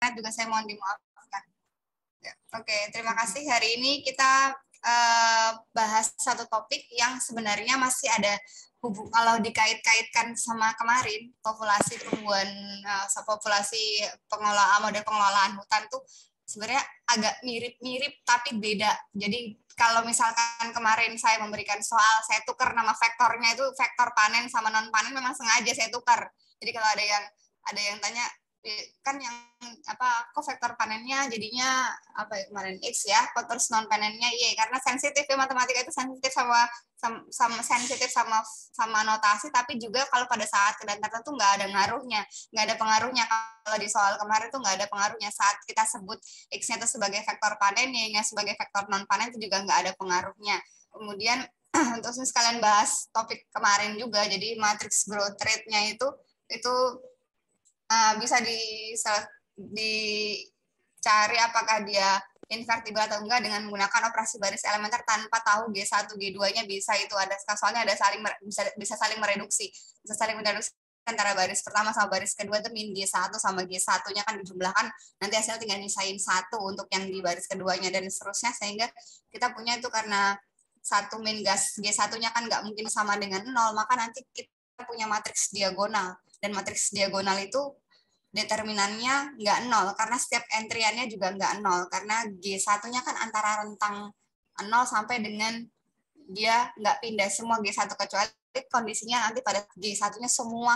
juga saya mohon dimaafkan. Ya, oke, terima kasih. Hari ini kita bahas satu topik yang sebenarnya masih ada kalau dikait-kaitkan sama kemarin populasi pertumbuhan populasi model pengelolaan hutan tuh sebenarnya agak mirip-mirip tapi beda. Jadi kalau misalkan kemarin saya memberikan soal, saya tukar nama vektornya itu vektor panen sama non panen, memang sengaja saya tukar. Jadi kalau ada yang tanya kan yang kok vektor panennya jadinya kemarin X ya, kok terus non panennya Y, karena sensitif ya, matematika itu sensitif sama sensitif sama notasi, tapi juga kalau pada saat keadaan tertentu nggak ada pengaruhnya. Kalau di soal kemarin tuh nggak ada pengaruhnya saat kita sebut X-nya itu sebagai vektor panen, Y-nya sebagai vektor non panen, itu juga nggak ada pengaruhnya. Kemudian untuk sekalian bahas topik kemarin juga, jadi matriks growth rate-nya itu bisa dicari apakah dia invertibel atau enggak dengan menggunakan operasi baris elementer tanpa tahu G1, G2-nya bisa itu ada, soalnya ada bisa saling mereduksi antara baris pertama sama baris kedua itu min G1 sama G1-nya kan dijumlahkan, nanti hasilnya tinggal misahin 1 untuk yang di baris keduanya dan seterusnya, sehingga kita punya itu karena 1 min G1-nya kan nggak mungkin sama dengan 0, maka nanti kita punya matriks diagonal, dan matriks diagonal itu determinannya nggak 0, karena setiap entry-annya juga nggak 0, karena G1-nya kan antara rentang 0 sampai dengan dia nggak pindah semua G1, kecuali kondisinya nanti pada G1-nya semua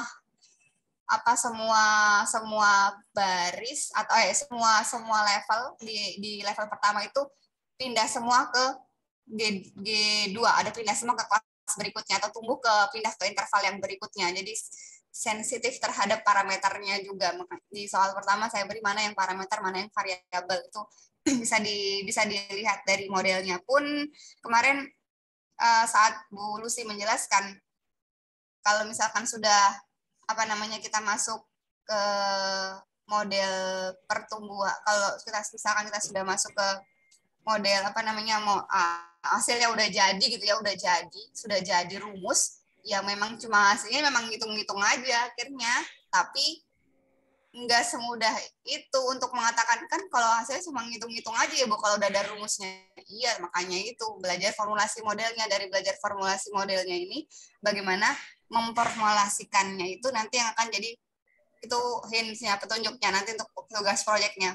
baris atau semua level di level pertama itu pindah semua ke G2, ada pindah semua ke kelas berikutnya atau pindah ke interval yang berikutnya. Jadi sensitif terhadap parameternya juga. Di soal pertama saya beri mana yang parameter, mana yang variabel, itu bisa dilihat dari modelnya pun. Kemarin saat Bu Lucy menjelaskan, kalau misalkan sudah kita masuk ke model pertumbuhan, kalau misalkan kita sudah masuk ke model hasilnya udah jadi gitu ya, sudah jadi rumus, ya memang cuma hasilnya memang ngitung-ngitung aja akhirnya, tapi nggak semudah itu untuk mengatakan, kan kalau hasilnya cuma ngitung-ngitung aja ya Bu, kalau udah ada rumusnya. Iya, makanya itu belajar formulasi modelnya. Dari belajar formulasi modelnya ini, bagaimana memformulasikannya itu nanti yang akan jadi itu hints-nya, petunjuknya nanti untuk tugas proyeknya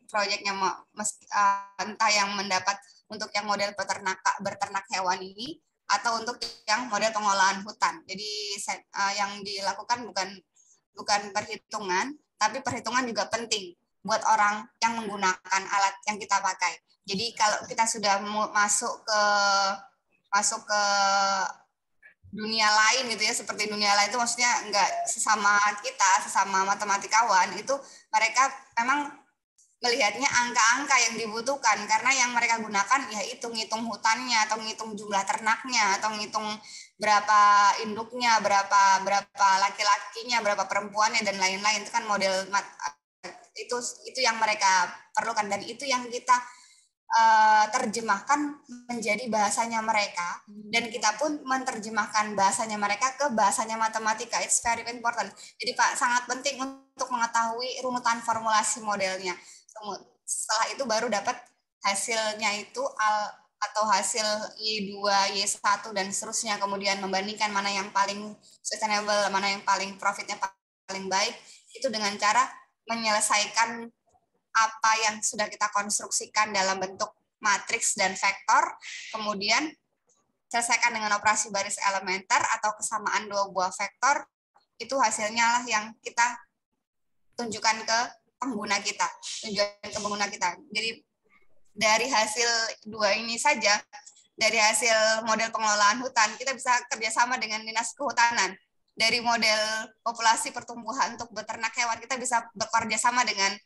entah yang mendapat untuk yang model berternak hewan ini atau untuk yang model pengolahan hutan. Jadi yang dilakukan bukan perhitungan, tapi perhitungan juga penting buat orang yang menggunakan alat yang kita pakai. Jadi kalau kita sudah masuk ke dunia lain gitu ya, seperti dunia lain itu maksudnya enggak sesama matematikawan, itu mereka memang melihatnya angka-angka yang dibutuhkan, karena yang mereka gunakan ya itu ngitung hutannya atau ngitung jumlah ternaknya atau ngitung berapa induknya, berapa laki-lakinya, berapa perempuannya dan lain-lain. Itu kan model itu yang mereka perlukan, dan itu yang kita terjemahkan menjadi bahasanya mereka, dan kita pun menerjemahkan bahasanya mereka ke bahasanya matematika. It's very important. Jadi Pak, sangat penting untuk mengetahui runutan formulasi modelnya. Setelah itu baru dapat hasilnya itu atau hasil Y2, Y1 dan seterusnya, kemudian membandingkan mana yang paling sustainable, mana yang paling profitnya paling baik, itu dengan cara menyelesaikan apa yang sudah kita konstruksikan dalam bentuk matriks dan vektor, kemudian selesaikan dengan operasi baris elementer atau kesamaan dua buah vektor, itu hasilnya lah yang kita tunjukkan ke pengguna kita. Jadi dari hasil dua ini saja, dari hasil model pengelolaan hutan, kita bisa kerjasama dengan Dinas Kehutanan. Dari model populasi pertumbuhan untuk beternak hewan, kita bisa bekerja sama dengan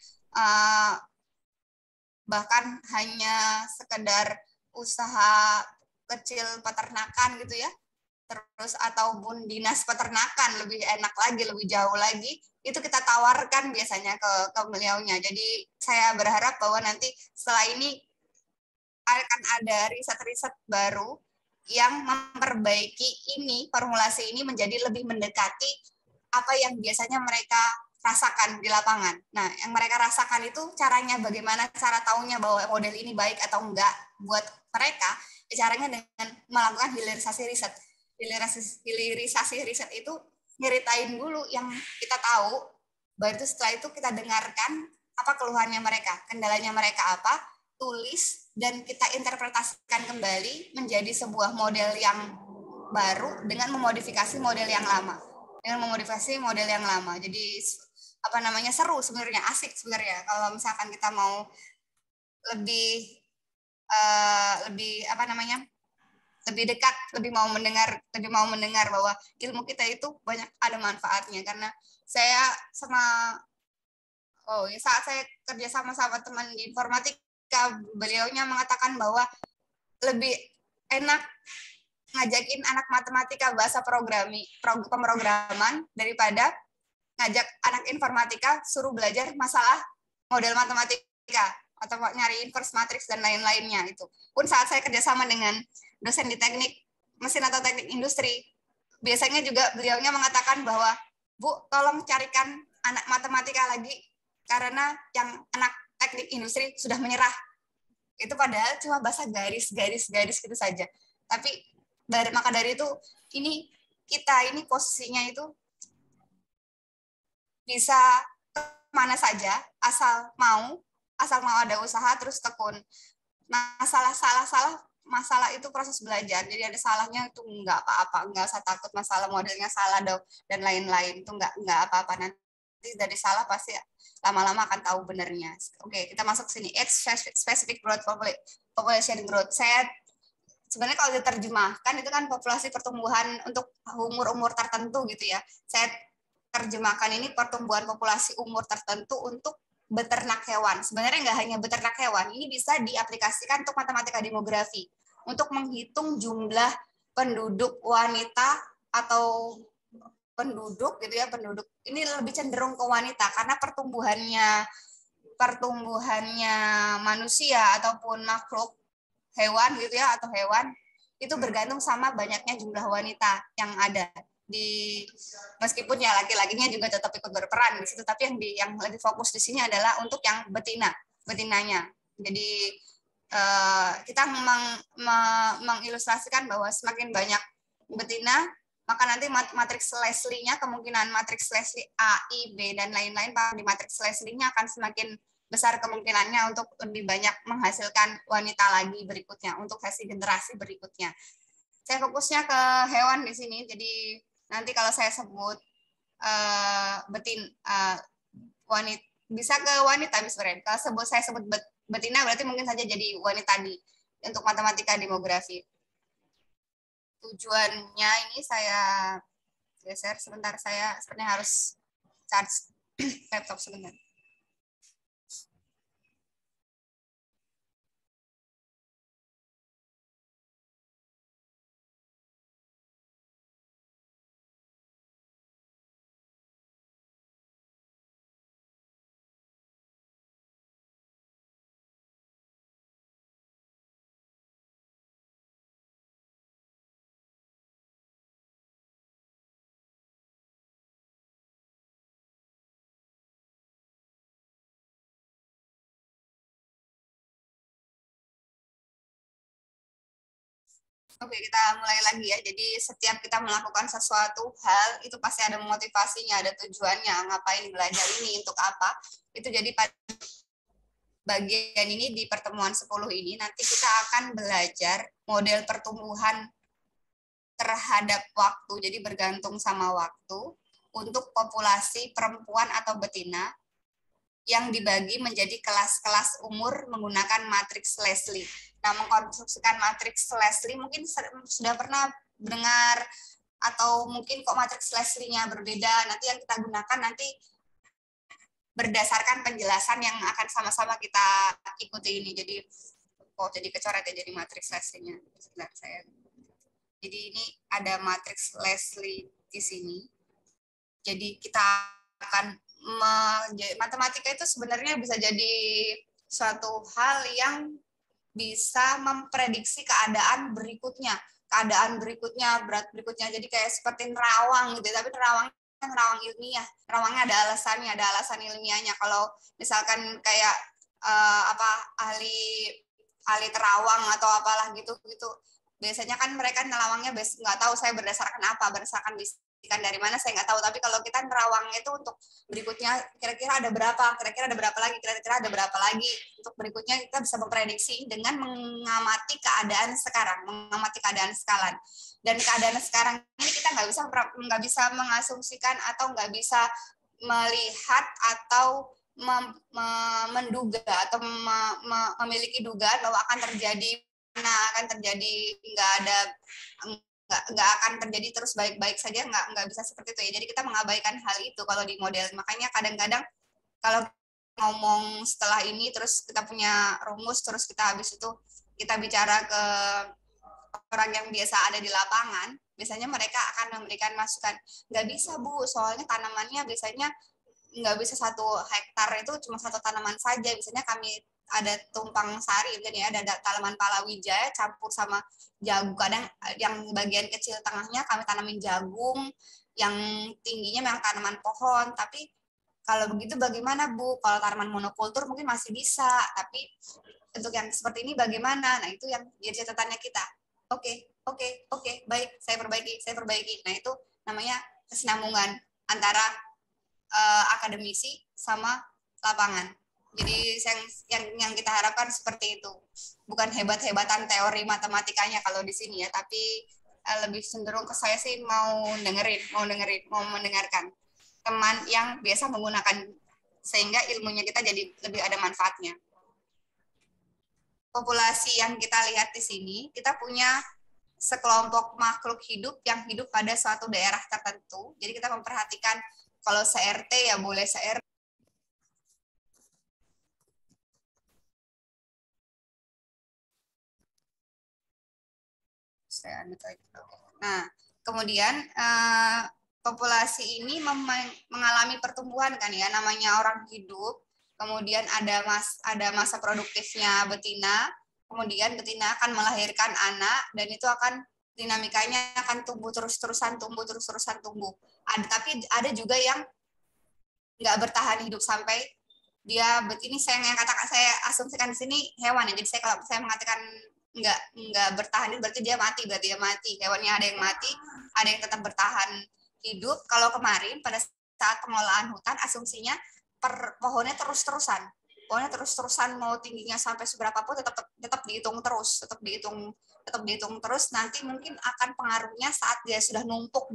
bahkan hanya sekedar usaha kecil peternakan gitu ya, terus ataupun dinas peternakan, lebih enak lagi, lebih jauh lagi, itu kita tawarkan biasanya ke beliaunya. Jadi saya berharap bahwa nanti setelah ini akan ada riset-riset baru yang memperbaiki formulasi ini menjadi lebih mendekati apa yang biasanya mereka rasakan di lapangan. Nah, yang mereka rasakan itu caranya bagaimana, cara taunya bahwa model ini baik atau enggak buat mereka, caranya dengan melakukan hilirisasi riset. Hilirisasi riset itu nyeritain dulu yang kita tahu, baru itu setelah itu kita dengarkan apa keluhannya mereka, kendalanya mereka apa, tulis, dan kita interpretasikan kembali menjadi sebuah model yang baru dengan memodifikasi model yang lama. Jadi apa namanya, seru sebenarnya, asik sebenarnya kalau misalkan kita mau lebih lebih apa namanya, lebih dekat, lebih mau mendengar bahwa ilmu kita itu banyak ada manfaatnya. Karena saya saat saya kerja sama teman di informatika, beliaunya mengatakan bahwa lebih enak ngajakin anak matematika bahasa pemrograman daripada ngajak anak informatika suruh belajar masalah model matematika atau nyari inverse matrix dan lain-lainnya. Itu pun saat saya kerjasama dengan dosen di teknik mesin atau teknik industri, biasanya juga beliaunya mengatakan bahwa, Bu, tolong carikan anak matematika lagi karena yang anak teknik industri sudah menyerah. Itu padahal cuma bahasa garis gitu saja. Tapi maka dari itu kita ini posisinya itu bisa kemana saja asal mau ada usaha terus tekun. Masalah itu proses belajar, jadi ada salahnya itu nggak apa-apa, nggak usah takut masalah modelnya salah dan lain-lain, itu nggak apa-apa. Nanti dari salah pasti lama-lama akan tahu benernya. Oke, kita masuk sini. Specific growth population growth. Saya sebenarnya kalau diterjemahkan itu kan populasi pertumbuhan untuk umur-umur tertentu gitu ya. Saya terjemahkan ini pertumbuhan populasi umur tertentu untuk beternak hewan. Sebenarnya nggak hanya beternak hewan, ini bisa diaplikasikan untuk matematika demografi, untuk menghitung jumlah penduduk wanita atau penduduk gitu ya, penduduk ini lebih cenderung ke wanita karena pertumbuhannya manusia ataupun makhluk hewan gitu ya, atau hewan itu bergantung sama banyaknya jumlah wanita yang ada di, meskipun ya laki-lakinya juga tetap ikut berperan di situ, tapi yang lebih fokus di sini adalah untuk yang betinanya. Jadi kita mengilustrasikan bahwa semakin banyak betina, maka nanti matriks Leslie-nya, kemungkinan matriks Leslie A, I, B, dan lain-lain di matriks Leslie-nya akan semakin besar kemungkinannya untuk lebih banyak menghasilkan wanita lagi berikutnya, untuk hasil generasi berikutnya. Saya fokusnya ke hewan di sini, jadi nanti kalau saya sebut wanita, bisa ke wanita sebenarnya. Kalau saya sebut betina berarti mungkin saja jadi wanita untuk matematika demografi. Tujuannya ini saya geser sebentar, saya sebenarnya harus charge laptop sebentar. Oke, kita mulai lagi ya. Jadi setiap kita melakukan sesuatu hal, itu pasti ada motivasinya, ada tujuannya, ngapain belajar ini, untuk apa. Itu jadi pada bagian ini di pertemuan 10 ini, nanti kita akan belajar model pertumbuhan terhadap waktu, jadi bergantung sama waktu, untuk populasi perempuan atau betina, yang dibagi menjadi kelas-kelas umur menggunakan matriks Leslie. Nah, mengkonstruksikan matriks Leslie mungkin sudah pernah dengar, atau mungkin kok matriks Leslie-nya berbeda. Nanti yang kita gunakan nanti berdasarkan penjelasan yang akan sama-sama kita ikuti ini. Jadi jadi kecoret ya, jadi matriks Leslie-nya. Jadi ini ada matriks Leslie di sini. Jadi kita akan matematika itu sebenarnya bisa jadi suatu hal yang bisa memprediksi keadaan berikutnya, berat berikutnya. Jadi kayak seperti nerawang gitu, tapi nerawang nerawang ilmiah, nerawangnya ada alasannya, ada alasan ilmiahnya. Kalau misalkan kayak ahli terawang atau apalah gitu biasanya kan mereka nerawangnya nggak tahu saya berdasarkan apa, berdasarkan bisikan dari mana saya nggak tahu. Tapi kalau kita nerawangnya itu untuk berikutnya kira-kira ada berapa lagi untuk berikutnya kita bisa memprediksi dengan mengamati keadaan sekarang, mengamati keadaan sekarang. Dan keadaan sekarang ini kita nggak bisa mengasumsikan atau nggak bisa melihat atau menduga atau memiliki dugaan bahwa akan terjadi nggak akan terjadi terus baik-baik saja, nggak bisa seperti itu ya. Jadi kita mengabaikan hal itu kalau di model. Makanya kadang-kadang kalau ngomong setelah ini terus kita punya rumus, terus kita habis itu kita bicara ke orang yang biasa ada di lapangan, biasanya mereka akan memberikan masukan, nggak bisa Bu, soalnya tanamannya biasanya nggak bisa 1 hektar itu cuma 1 tanaman saja. Biasanya kami ada tumpang sari, jadi ada tanaman palawija campur sama jagung. Kadang yang bagian kecil tengahnya kami tanamin jagung, yang tingginya memang tanaman pohon. Tapi kalau begitu bagaimana Bu? Kalau tanaman monokultur mungkin masih bisa, tapi untuk yang seperti ini bagaimana? Nah itu yang jadi catatannya kita. Oke, baik, saya perbaiki. Nah itu namanya kesinambungan antara akademisi sama lapangan. Jadi yang kita harapkan seperti itu. Bukan hebat-hebatan teori matematikanya kalau di sini ya, tapi lebih cenderung ke saya sih mau mendengarkan teman yang biasa menggunakan, sehingga ilmunya kita jadi lebih ada manfaatnya. Populasi yang kita lihat di sini, kita punya sekelompok makhluk hidup yang hidup pada suatu daerah tertentu. Jadi kita memperhatikan kalau se-RT ya boleh se-RT. Nah, kemudian populasi ini mengalami pertumbuhan kan ya, namanya orang hidup. Kemudian ada masa produktifnya betina. Kemudian betina akan melahirkan anak dan itu akan dinamikanya akan tumbuh terus-terusan. Tapi ada juga yang nggak bertahan hidup sampai dia ini saya asumsikan di sini hewan ya. Jadi kalau saya mengatakan nggak bertahan itu berarti dia mati, hewannya ada yang mati, ada yang tetap bertahan hidup. Kalau kemarin pada saat pengelolaan hutan asumsinya pohonnya terus-terusan mau tingginya sampai seberapa pun tetap dihitung terus. Nanti mungkin akan pengaruhnya saat dia sudah numpuk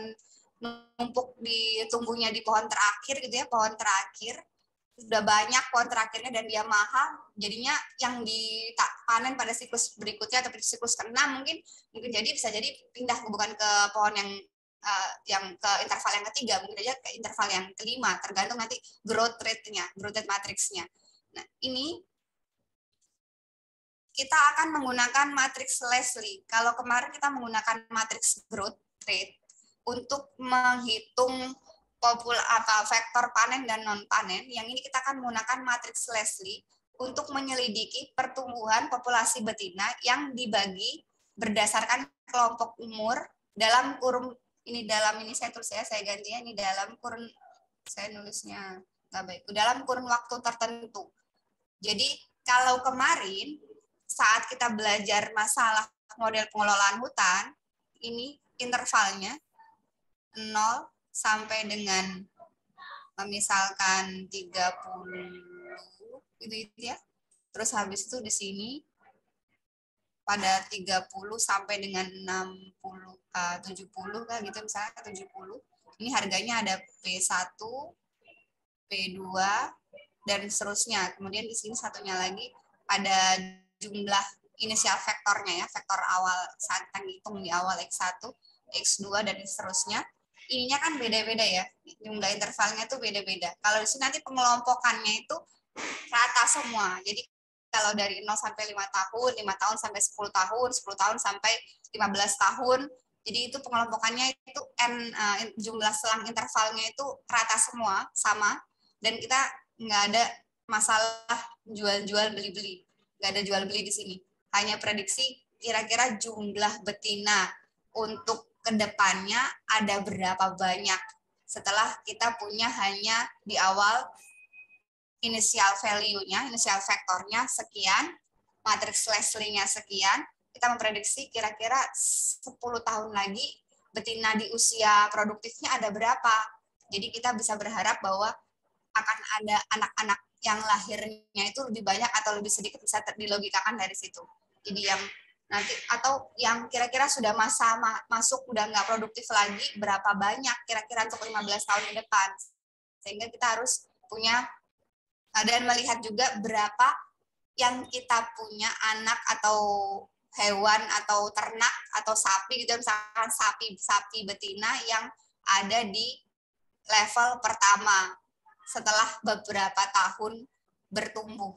tumbuhnya di pohon terakhir gitu ya, sudah banyak pohon terakhirnya dan dia mahal, jadinya yang dipanen pada siklus berikutnya atau siklus ke-6 mungkin bisa jadi pindah bukan ke pohon yang ke interval yang ketiga, mungkin aja ke interval yang ke-5, tergantung nanti growth rate matriksnya. Nah, ini kita akan menggunakan matriks Leslie. Kalau kemarin kita menggunakan matriks growth rate untuk menghitung vektor panen dan non panen, yang ini kita akan menggunakan matriks Leslie untuk menyelidiki pertumbuhan populasi betina yang dibagi berdasarkan kelompok umur dalam kurun ini saya tulis ya, saya ganti ya, ini dalam kurun, saya nulisnya nggak baik, dalam kurun waktu tertentu. Jadi kalau kemarin saat kita belajar masalah model pengelolaan hutan, ini intervalnya 0 sampai dengan misalkan 30 gitu ya. Terus habis itu di sini pada 30 sampai dengan 60 70 kan gitu, misalnya 70. Ini harganya ada P1, P2 dan seterusnya. Kemudian di sini satunya lagi ada jumlah inisial vektornya ya, vektor awal saat kita hitung di awal X1, X2 dan seterusnya. Ininya kan beda-beda ya, jumlah intervalnya tuh beda-beda. Kalau di sini nanti pengelompokannya itu rata semua. Jadi kalau dari 0 sampai 5 tahun, 5 tahun sampai 10 tahun, 10 tahun sampai 15 tahun. Jadi itu pengelompokannya itu jumlah selang intervalnya itu rata semua, sama. Dan kita nggak ada masalah jual-jual beli-beli. Nggak ada jual-beli di sini. Hanya prediksi kira-kira jumlah betina untuk kedepannya ada berapa banyak. setelah kita punya hanya di awal initial value-nya, initial vektornya sekian, matriks Leslie-nya sekian, kita memprediksi kira-kira 10 tahun lagi betina di usia produktifnya ada berapa. Jadi kita bisa berharap bahwa akan ada anak-anak yang lahirnya itu lebih banyak atau lebih sedikit, bisa dilogikakan dari situ. Jadi yang nanti atau yang kira-kira sudah masuk udah nggak produktif lagi, berapa banyak kira-kira untuk 15 tahun ke depan. Sehingga kita harus punya dan melihat juga berapa yang kita punya anak atau hewan atau ternak atau sapi gitu, misalkan sapi betina yang ada di level pertama setelah beberapa tahun bertumbuh.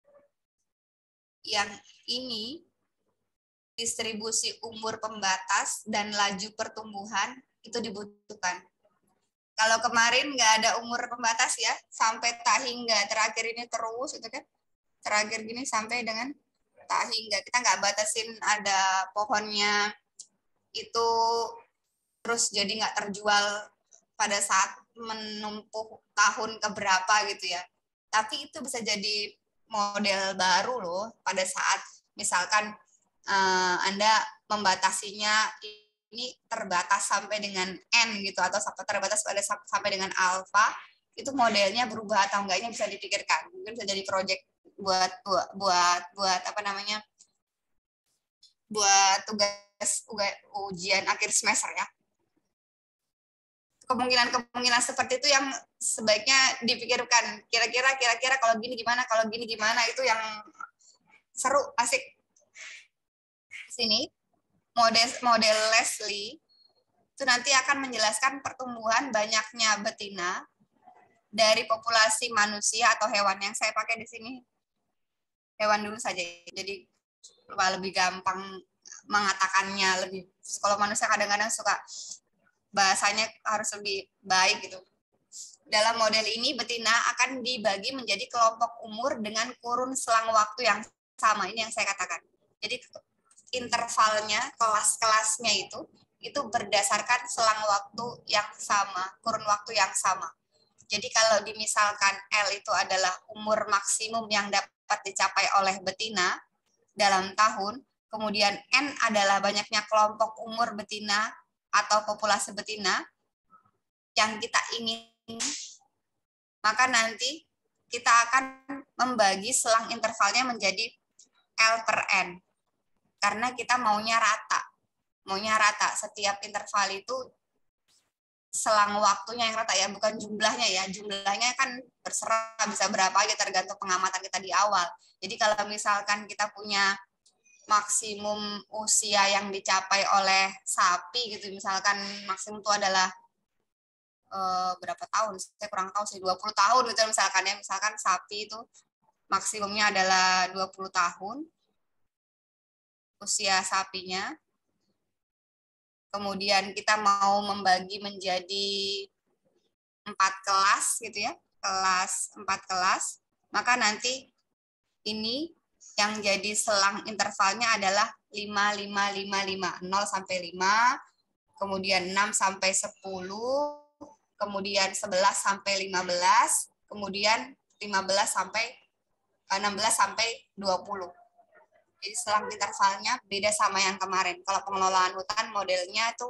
Yang ini distribusi umur pembatas dan laju pertumbuhan itu dibutuhkan. Kalau kemarin nggak ada umur pembatas ya, sampai tahingga terakhir ini terus itu kan, terakhir gini sampai dengan tahingga, kita nggak batasin ada pohonnya itu terus jadi nggak terjual pada saat menumpuk tahun keberapa gitu ya. Tapi itu bisa jadi model baru loh pada saat misalkan Anda membatasinya ini terbatas sampai dengan N gitu, atau terbatas pada sampai dengan alfa, itu modelnya berubah atau enggaknya bisa dipikirkan. Mungkin bisa jadi project buat apa namanya? Buat tugas ujian akhir semester ya. Kemungkinan seperti itu yang sebaiknya dipikirkan. Kira-kira kalau gini gimana, itu yang seru, asik. Sini model Leslie itu nanti akan menjelaskan pertumbuhan banyaknya betina dari populasi manusia atau hewan. Yang saya pakai di sini hewan dulu saja, jadi lebih gampang mengatakannya. Lebih, kalau manusia kadang-kadang suka bahasanya harus lebih baik gitu. Dalam model ini betina akan dibagi menjadi kelompok umur dengan kurun selang waktu yang sama. Ini yang saya katakan. Jadi intervalnya, kelas-kelasnya itu berdasarkan selang waktu yang sama, kurun waktu yang sama. Jadi kalau dimisalkan L itu adalah umur maksimum yang dapat dicapai oleh betina dalam tahun, kemudian N adalah banyaknya kelompok umur betina atau populasi betina yang kita ingin, maka nanti kita akan membagi selang intervalnya menjadi L per N. Karena kita maunya rata. Setiap interval itu selang waktunya yang rata ya, bukan jumlahnya ya. Jumlahnya kan berserah bisa berapa aja tergantung pengamatan kita di awal. Jadi kalau misalkan kita punya maksimum usia yang dicapai oleh sapi gitu, misalkan maksimum itu adalah berapa tahun? Saya kurang tahu sih, 20 tahun gitu misalkan ya. Misalkan sapi itu maksimumnya adalah 20 tahun usia sapinya. Kemudian kita mau membagi menjadi 4 kelas gitu ya, 4 kelas, maka nanti ini yang jadi selang intervalnya adalah 5, 5, 5, 5, 0 sampai 5, kemudian 6 sampai 10, kemudian 11 sampai 15, kemudian 15 sampai 16 sampai 20. Jadi selang intervalnya beda sama yang kemarin. Kalau pengelolaan hutan modelnya itu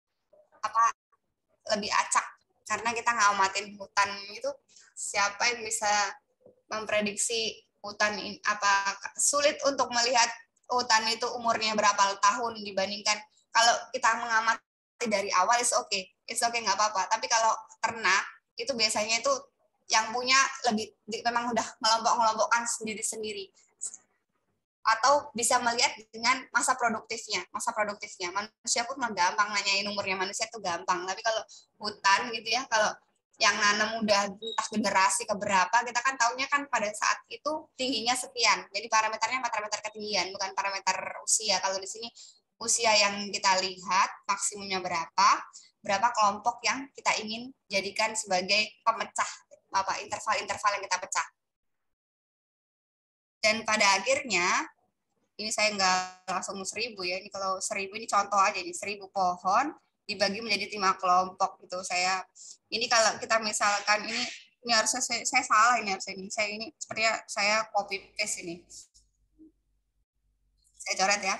lebih acak, karena kita ngamatin hutan itu, siapa yang bisa memprediksi hutan ini, sulit untuk melihat hutan itu umurnya berapa tahun dibandingkan kalau kita mengamati dari awal. It's okay nggak apa-apa. Tapi kalau ternak itu biasanya itu yang punya lebih memang udah ngelompok-ngelompokkan sendiri-sendiri, atau bisa melihat dengan masa produktifnya. Manusia pun gampang nanyain umurnya manusia itu gampang, tapi kalau hutan gitu ya, kalau yang nanam udah entah generasi keberapa, kita kan taunya kan pada saat itu tingginya sekian. Jadi parameternya parameter ketinggian, bukan parameter usia. Kalau di sini usia yang kita lihat maksimumnya berapa kelompok yang kita ingin jadikan sebagai pemecah interval-interval yang kita pecah. Dan pada akhirnya, ini saya nggak langsung 1000 ya, ini kalau 1000 ini contoh aja, ini 1000 pohon, dibagi menjadi 5 kelompok gitu. Ini kalau kita misalkan ini harusnya saya salah ini harusnya ini sepertinya saya copy paste ini. Saya coret ya.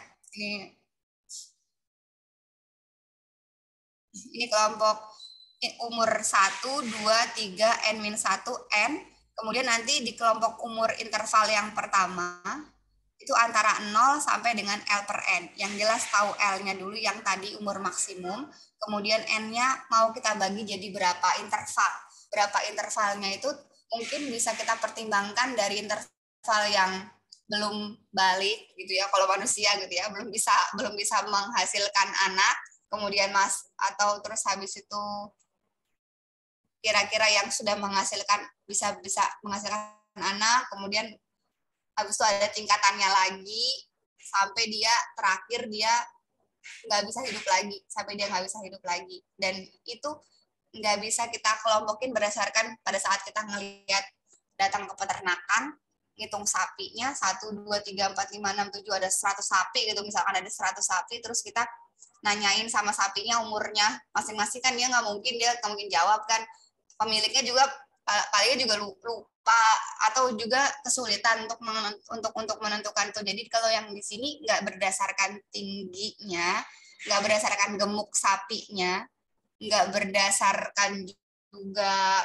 Ini kelompok umur 1, 2, 3, N-1, N. Kemudian nanti di kelompok umur interval yang pertama, itu antara 0 sampai dengan L per N. Yang jelas tahu L-nya dulu yang tadi umur maksimum. Kemudian N-nya mau kita bagi jadi berapa interval. Berapa intervalnya itu mungkin bisa kita pertimbangkan dari interval yang belum balik gitu ya, kalau manusia gitu ya, belum bisa menghasilkan anak, kemudian atau terus habis itu kira-kira yang sudah bisa menghasilkan anak, kemudian habis itu ada tingkatannya lagi sampai dia terakhir dia nggak bisa hidup lagi, dan itu nggak bisa kita kelompokin berdasarkan pada saat kita ngelihat datang ke peternakan, ngitung sapinya 1, 2, 3, 4, 5, 6, 7 ada 100 sapi gitu, misalkan ada 100 sapi, terus kita nanyain sama sapinya umurnya masing-masing, kan dia nggak mungkin jawab kan, pemiliknya juga palingnya juga lupa atau juga kesulitan untuk menentukan itu. Jadi kalau yang di sini nggak berdasarkan tingginya, nggak berdasarkan gemuk sapinya, nggak berdasarkan juga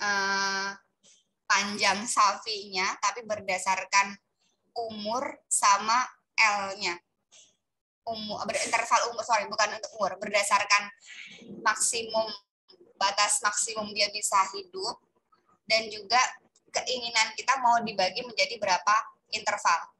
panjang sapinya, tapi berdasarkan umur sama L-nya. Interval umur, bukan untuk umur, berdasarkan batas maksimum dia bisa hidup, dan juga keinginan kita mau dibagi menjadi berapa interval.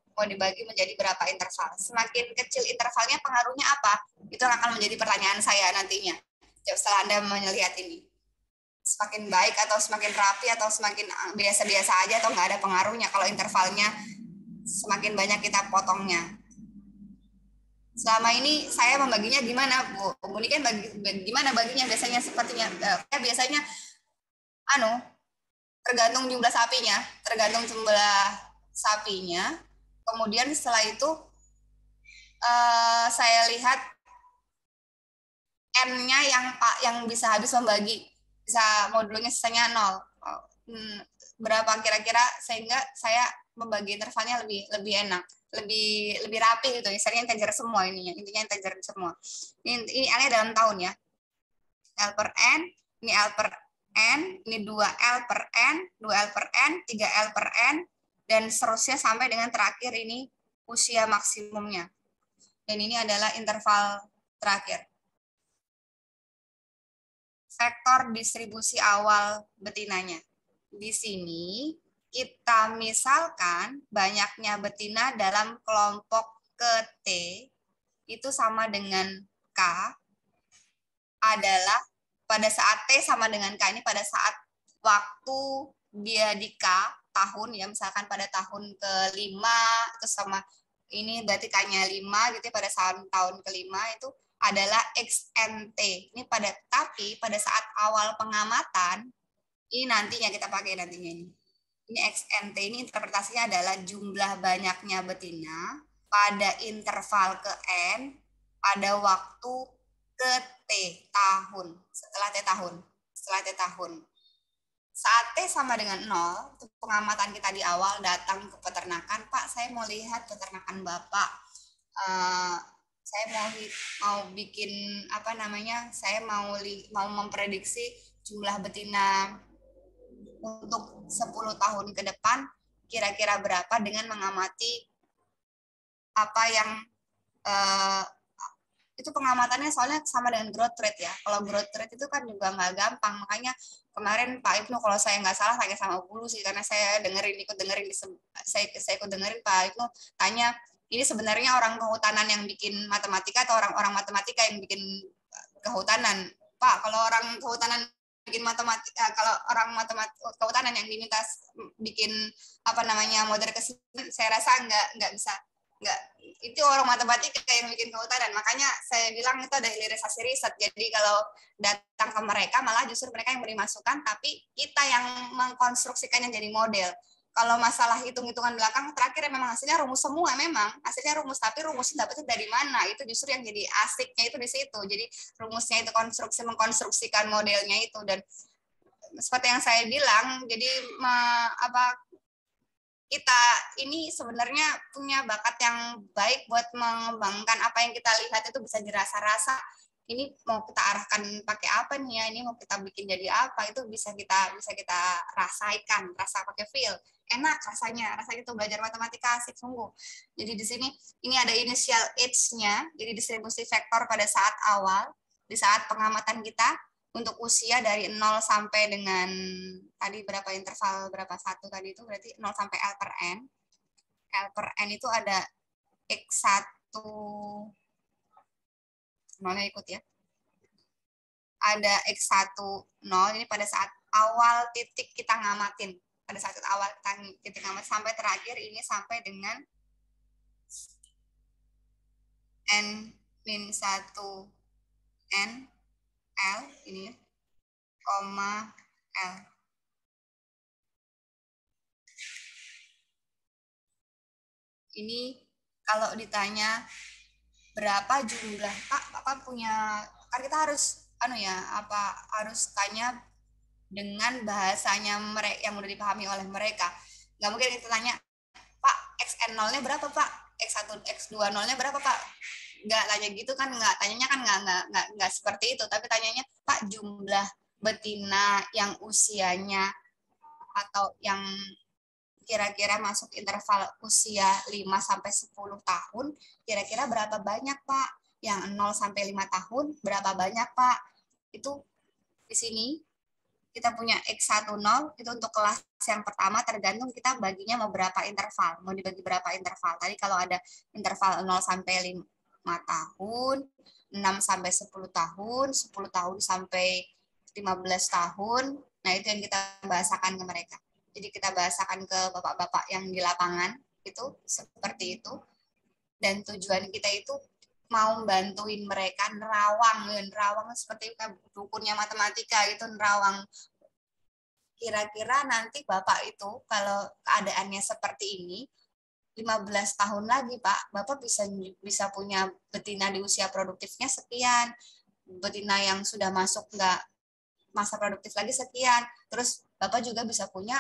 Semakin kecil intervalnya pengaruhnya apa? Itu akan menjadi pertanyaan saya nantinya setelah Anda melihat ini. Semakin baik atau semakin rapi atau semakin biasa-biasa aja atau nggak ada pengaruhnya kalau intervalnya semakin banyak kita potongnya. Selama ini saya membaginya gimana, Bu? Bu ini kan gimana baginya biasanya? Sepertinya biasanya tergantung jumlah sapinya. Kemudian setelah itu saya lihat N-nya yang bisa habis membagi, bisa modulnya sisanya 0. Berapa kira-kira, sehingga saya membagi intervalnya lebih enak, lebih rapi gitu. Misalnya integer semua intinya integer semua. Ini L-nya dalam tahun ya. L per N, ini L per N, ini 2L per N, 2L per N, 3L per N, dan seterusnya sampai dengan terakhir ini usia maksimumnya. Dan ini adalah interval terakhir. Vektor distribusi awal betinanya. Di sini kita misalkan banyaknya betina dalam kelompok ke T itu sama dengan K adalah pada saat T sama dengan K ini pada saat waktu dia di K tahun ya, misalkan pada tahun ke-5 itu sama ini berarti K-nya 5 gitu ya, pada saat tahun ke-5 itu adalah XNT. Tapi pada saat awal pengamatan ini nantinya kita pakai nantinya ini. Ini XNT ini interpretasinya adalah jumlah banyaknya betina pada interval ke N pada waktu ke T tahun, setelah T tahun. Saat T sama dengan 0, itu pengamatan kita di awal datang ke peternakan, Pak, saya mau lihat peternakan Bapak. Saya mau bikin saya mau memprediksi jumlah betina untuk 10 tahun ke depan kira-kira berapa dengan mengamati apa yang itu pengamatannya soalnya sama dengan growth rate ya. Kalau growth rate itu kan juga nggak gampang, makanya kemarin Pak Ibnu kalau saya nggak salah tanya sama guru sih, karena saya ikut dengerin Pak Ibnu tanya, ini sebenarnya orang kehutanan yang bikin matematika atau orang-orang matematika yang bikin kehutanan? Pak, kalau orang kehutanan bikin matematika, kalau orang kehutanan yang diminta bikin model kesini, saya rasa nggak bisa. Itu orang matematika yang bikin kehutanan. Makanya saya bilang itu ada hilirisasi riset. Jadi kalau datang ke mereka, malah justru mereka yang beri masukan, tapi kita yang mengkonstruksikannya jadi model. kalau masalah hitung-hitungan belakang terakhir memang hasilnya rumus semua, memang hasilnya rumus, tapi rumusnya dapetnya dari mana, itu justru yang jadi asiknya itu di situ. Jadi rumusnya itu mengkonstruksikan modelnya itu. Dan seperti yang saya bilang, jadi kita ini sebenarnya punya bakat yang baik buat mengembangkan apa yang kita lihat itu bisa dirasa-rasa. Ini mau kita arahkan pakai apa nih ya, ini mau kita bikin jadi apa, itu bisa kita rasakan, rasa pakai feel. Enak rasanya itu belajar matematika asik sungguh. Jadi di sini ini ada initial age-nya, jadi distribusi vektor pada saat awal, di saat pengamatan kita untuk usia dari 0 sampai dengan tadi berapa interval berapa satu tadi itu berarti 0 sampai L per N. L per N itu ada X1 nolnya ikut ya. Ada X1 0 ini pada saat awal titik kita ngamatin. Pada saat awal titik ngamat sampai terakhir ini sampai dengan N-1 N L ini ya, koma L. Ini kalau ditanya berapa jumlah Pak, Bapak punya, kan kita harus harus tanya dengan bahasanya mereka yang udah dipahami oleh mereka. Nggak mungkin kita tanya, Pak, XN0-nya berapa, Pak? X1, X2-0-nya berapa, Pak? Nggak tanya gitu kan, tanyanya kan nggak seperti itu, tapi tanyanya, Pak, jumlah betina yang usianya atau yang kira-kira masuk interval usia 5-10 tahun, kira-kira berapa banyak, Pak? Yang 0 sampai 5 tahun, berapa banyak, Pak? Itu di sini kita punya X10, itu untuk kelas yang pertama, tergantung kita baginya mau berapa interval, mau dibagi berapa interval. Tadi kalau ada interval 0 sampai 5 tahun, 6 sampai 10 tahun, 10 tahun sampai 15 tahun, nah itu yang kita bahasakan ke mereka. Jadi kita bahasakan ke bapak-bapak yang di lapangan, itu seperti itu. Dan tujuan kita itu mau bantuin mereka nerawang seperti bukunya matematika itu nerawang. Kira-kira nanti Bapak itu kalau keadaannya seperti ini, 15 tahun lagi Pak, Bapak bisa punya betina di usia produktifnya sekian, betina yang sudah masuk nggak masa produktif lagi sekian, terus Bapak juga bisa punya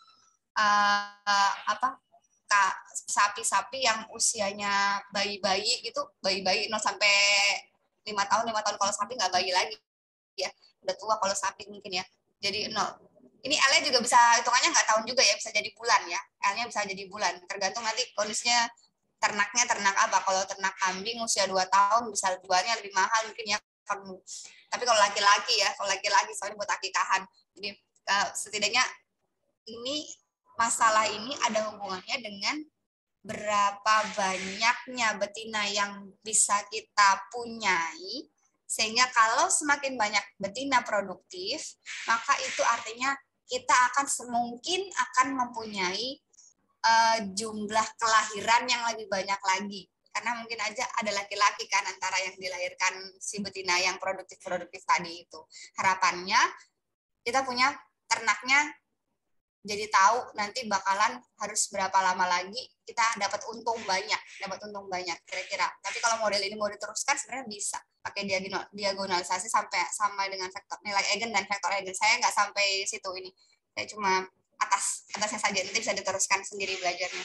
sapi-sapi yang usianya bayi-bayi gitu, bayi-bayi 0 sampai 5 tahun kalau sapi nggak bayi lagi ya, udah tua kalau sapi mungkin ya. Jadi 0. Ini L-nya juga bisa hitungannya nggak tahun juga ya, bisa jadi bulan ya. L-nya bisa jadi bulan, tergantung nanti kondisinya ternaknya ternak apa. Kalau ternak kambing usia 2 tahun bisa jualnya lebih mahal mungkin ya. Tapi kalau laki-laki ya, soalnya buat akikahan. Jadi setidaknya ini masalah ini ada hubungannya dengan berapa banyaknya betina yang bisa kita punyai, sehingga kalau semakin banyak betina produktif, maka itu artinya kita mungkin akan mempunyai jumlah kelahiran yang lebih banyak lagi. Karena mungkin aja ada laki-laki kan antara yang dilahirkan si betina yang produktif tadi itu. Harapannya kita punya ternaknya jadi tahu nanti bakalan harus berapa lama lagi kita dapat untung banyak kira-kira. Tapi kalau model ini mau diteruskan sebenarnya bisa pakai diagonalisasi sampai dengan vektor nilai eigen dan vektor eigen. Saya nggak sampai situ ini, saya cuma atasnya saja, nanti bisa diteruskan sendiri belajarnya.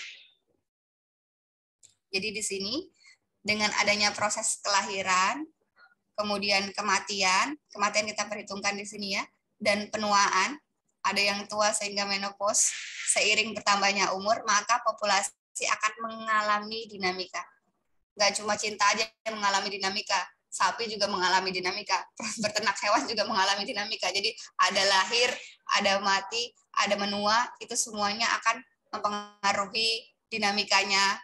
Jadi di sini dengan adanya proses kelahiran, kemudian kematian kita perhitungkan di sini ya, dan penuaan, ada yang tua sehingga menopause, seiring bertambahnya umur, maka populasi akan mengalami dinamika. Nggak cuma cinta aja yang mengalami dinamika, sapi juga mengalami dinamika, berternak hewan juga mengalami dinamika. Jadi ada lahir, ada mati, ada menua, itu semuanya akan mempengaruhi dinamikanya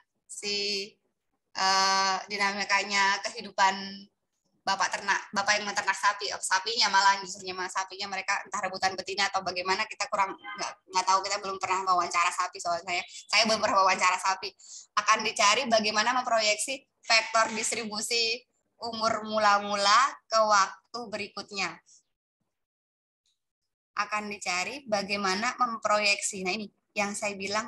kehidupan bapak yang menternak sapinya malah sapinya mereka entah rebutan betina atau bagaimana, kita kurang nggak tahu, kita belum pernah wawancara sapi, soalnya saya belum pernah wawancara sapi. Akan dicari bagaimana memproyeksi vektor distribusi umur mula-mula ke waktu berikutnya. Akan dicari bagaimana memproyeksi. Nah ini yang saya bilang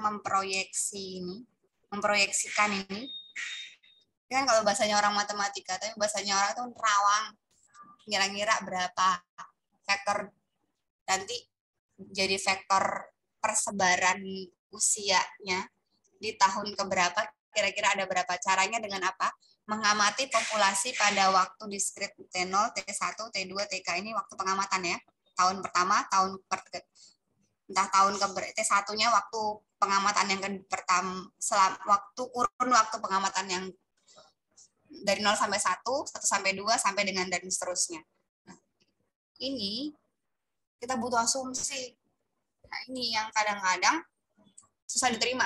memproyeksikan ini. Kan kalau bahasanya orang matematika, tapi bahasanya orang itu nerawang, kira-kira berapa vektor nanti jadi vektor persebaran usianya di tahun keberapa, kira-kira ada berapa, caranya dengan apa? Mengamati populasi pada waktu diskrit T0, T1, T2, TK, ini waktu pengamatan ya. Tahun pertama, entah tahun ke T1-nya waktu pengamatan yang pertama, kurun waktu pengamatan yang dari 0 sampai 1, 1 sampai 2, sampai dengan dan seterusnya. Nah, ini kita butuh asumsi. Nah, ini yang kadang-kadang susah diterima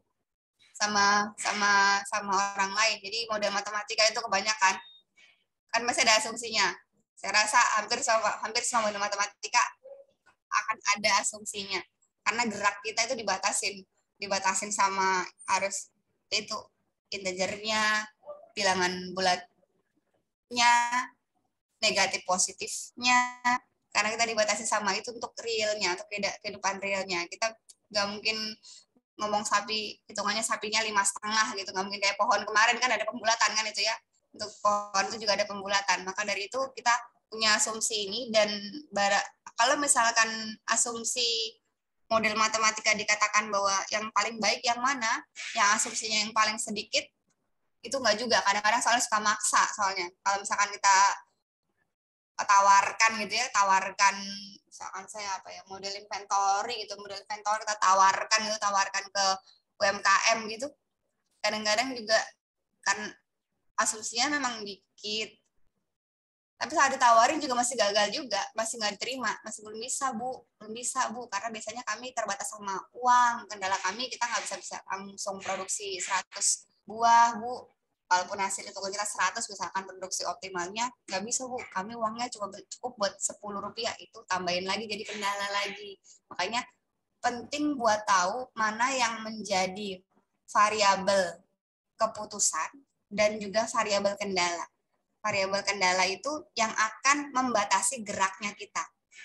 sama orang lain. Jadi model matematika itu kebanyakan kan masih ada asumsinya. Saya rasa hampir semua model matematika akan ada asumsinya. Karena gerak kita itu dibatasin sama harus itu integernya, bilangan bulatnya, negatif positifnya, karena kita dibatasi sama itu untuk realnya, untuk kehidupan realnya. Kita nggak mungkin ngomong sapi, hitungannya sapinya 5,5 gitu, nggak mungkin kayak pohon kemarin kan ada pembulatan kan itu ya, untuk pohon itu juga ada pembulatan. Maka dari itu kita punya asumsi ini, dan kalau misalkan asumsi model matematika dikatakan bahwa yang paling baik yang mana, yang asumsinya yang paling sedikit, itu enggak juga. Kadang-kadang soalnya suka maksa, soalnya kalau misalkan kita tawarkan gitu ya, misalkan saya model inventory gitu, kita tawarkan ke UMKM gitu, kadang-kadang juga kan asumsinya memang dikit, tapi saat ditawarin juga masih gagal juga, masih nggak diterima, masih belum bisa bu, karena biasanya kami terbatas sama uang, kendala kami kita nggak bisa langsung produksi 100 buah bu, walaupun hasil itu kita 100, misalkan produksi optimalnya nggak bisa bu, kami uangnya cukup buat 10 rupiah, itu tambahin lagi jadi kendala lagi. Makanya penting buat tahu mana yang menjadi variabel keputusan dan juga variabel kendala. Variabel kendala itu yang akan membatasi geraknya kita.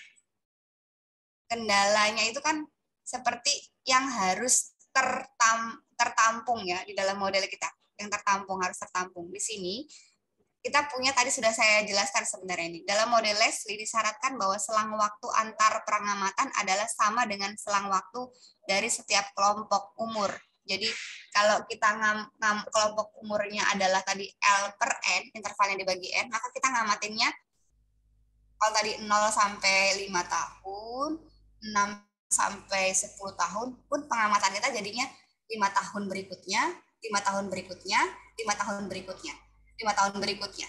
Kendalanya itu kan seperti yang harus tertampung ya di dalam model kita. Yang harus tertampung. Di sini kita punya, tadi sudah saya jelaskan sebenarnya ini. Dalam model Leslie disyaratkan bahwa selang waktu antar pengamatan adalah sama dengan selang waktu dari setiap kelompok umur. Jadi kalau kita kelompok umurnya adalah tadi L per N, intervalnya dibagi N, maka kita ngamatinnya kalau tadi 0 sampai 5 tahun, 6 sampai 10 tahun, pun pengamatan kita jadinya 5 tahun berikutnya, 5 tahun berikutnya, 5 tahun berikutnya, 5 tahun berikutnya,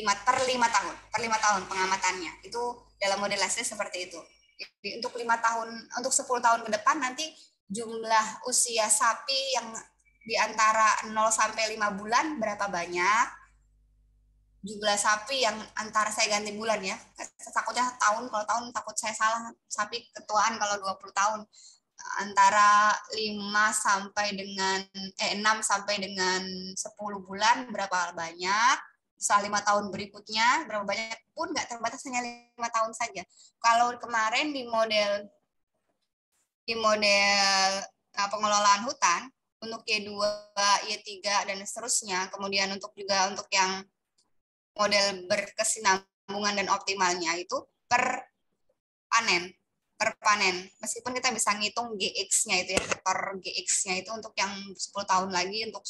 5 tahun pengamatannya. Itu dalam model Leslie seperti itu. Jadi untuk 10 tahun ke depan nanti jumlah usia sapi yang di antara 0 sampai 5 bulan berapa banyak, jumlah sapi yang antara, saya ganti bulan ya, takutnya tahun, kalau tahun takut saya salah, sapi ketuaan kalau 20 tahun, antara 6 sampai dengan 10 bulan berapa banyak, setelah 5 tahun berikutnya berapa banyak, pun nggak terbatas hanya 5 tahun saja. Kalau kemarin di model pengelolaan hutan untuk Y2, Y3 dan seterusnya, kemudian untuk yang model berkesinambungan dan optimalnya itu per panen. Meskipun kita bisa ngitung GX-nya itu ya, vektor GX-nya itu untuk yang 10 tahun lagi, untuk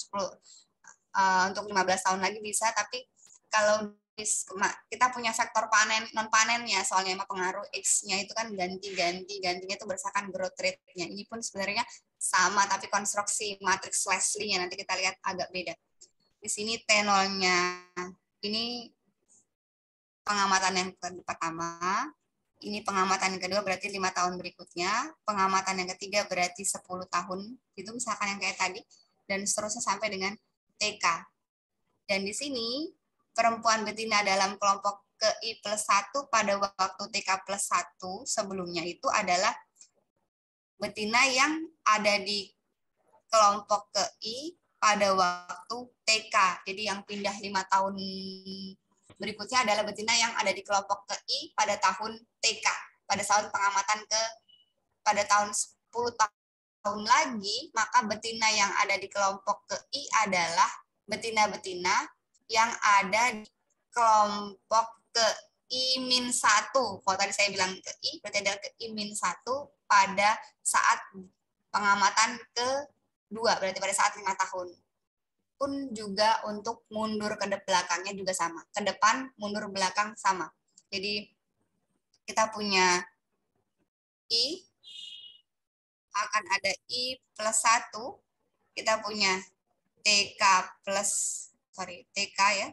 15 tahun lagi bisa, tapi kalau kita punya sektor non panennya, soalnya emang pengaruh X-nya itu kan gantinya itu berdasarkan growth rate-nya. Ini pun sebenarnya sama, tapi konstruksi matriks Leslie-nya nanti kita lihat agak beda. Di sini T0-nya ini pengamatan yang pertama, ini pengamatan yang kedua berarti 5 tahun berikutnya, pengamatan yang ketiga berarti 10 tahun, itu misalkan yang kayak tadi, dan seterusnya sampai dengan TK. Dan di sini perempuan betina dalam kelompok KI plus 1 pada waktu TK plus 1 sebelumnya itu adalah betina yang ada di kelompok KI pada waktu TK. Jadi yang pindah 5 tahun berikutnya adalah betina yang ada di kelompok KI pada tahun TK, pada tahun pengamatan pada tahun 10 tahun tahun lagi, maka betina yang ada di kelompok ke I adalah betina-betina yang ada di kelompok ke I-1. Kalau tadi saya bilang ke I, berarti ada ke I-1 pada saat pengamatan kedua, berarti pada saat 5 tahun. Pun juga untuk mundur ke belakangnya juga sama. Ke depan, mundur belakang sama. Jadi kita punya I, akan ada I plus 1, kita punya TK plus, TK ya,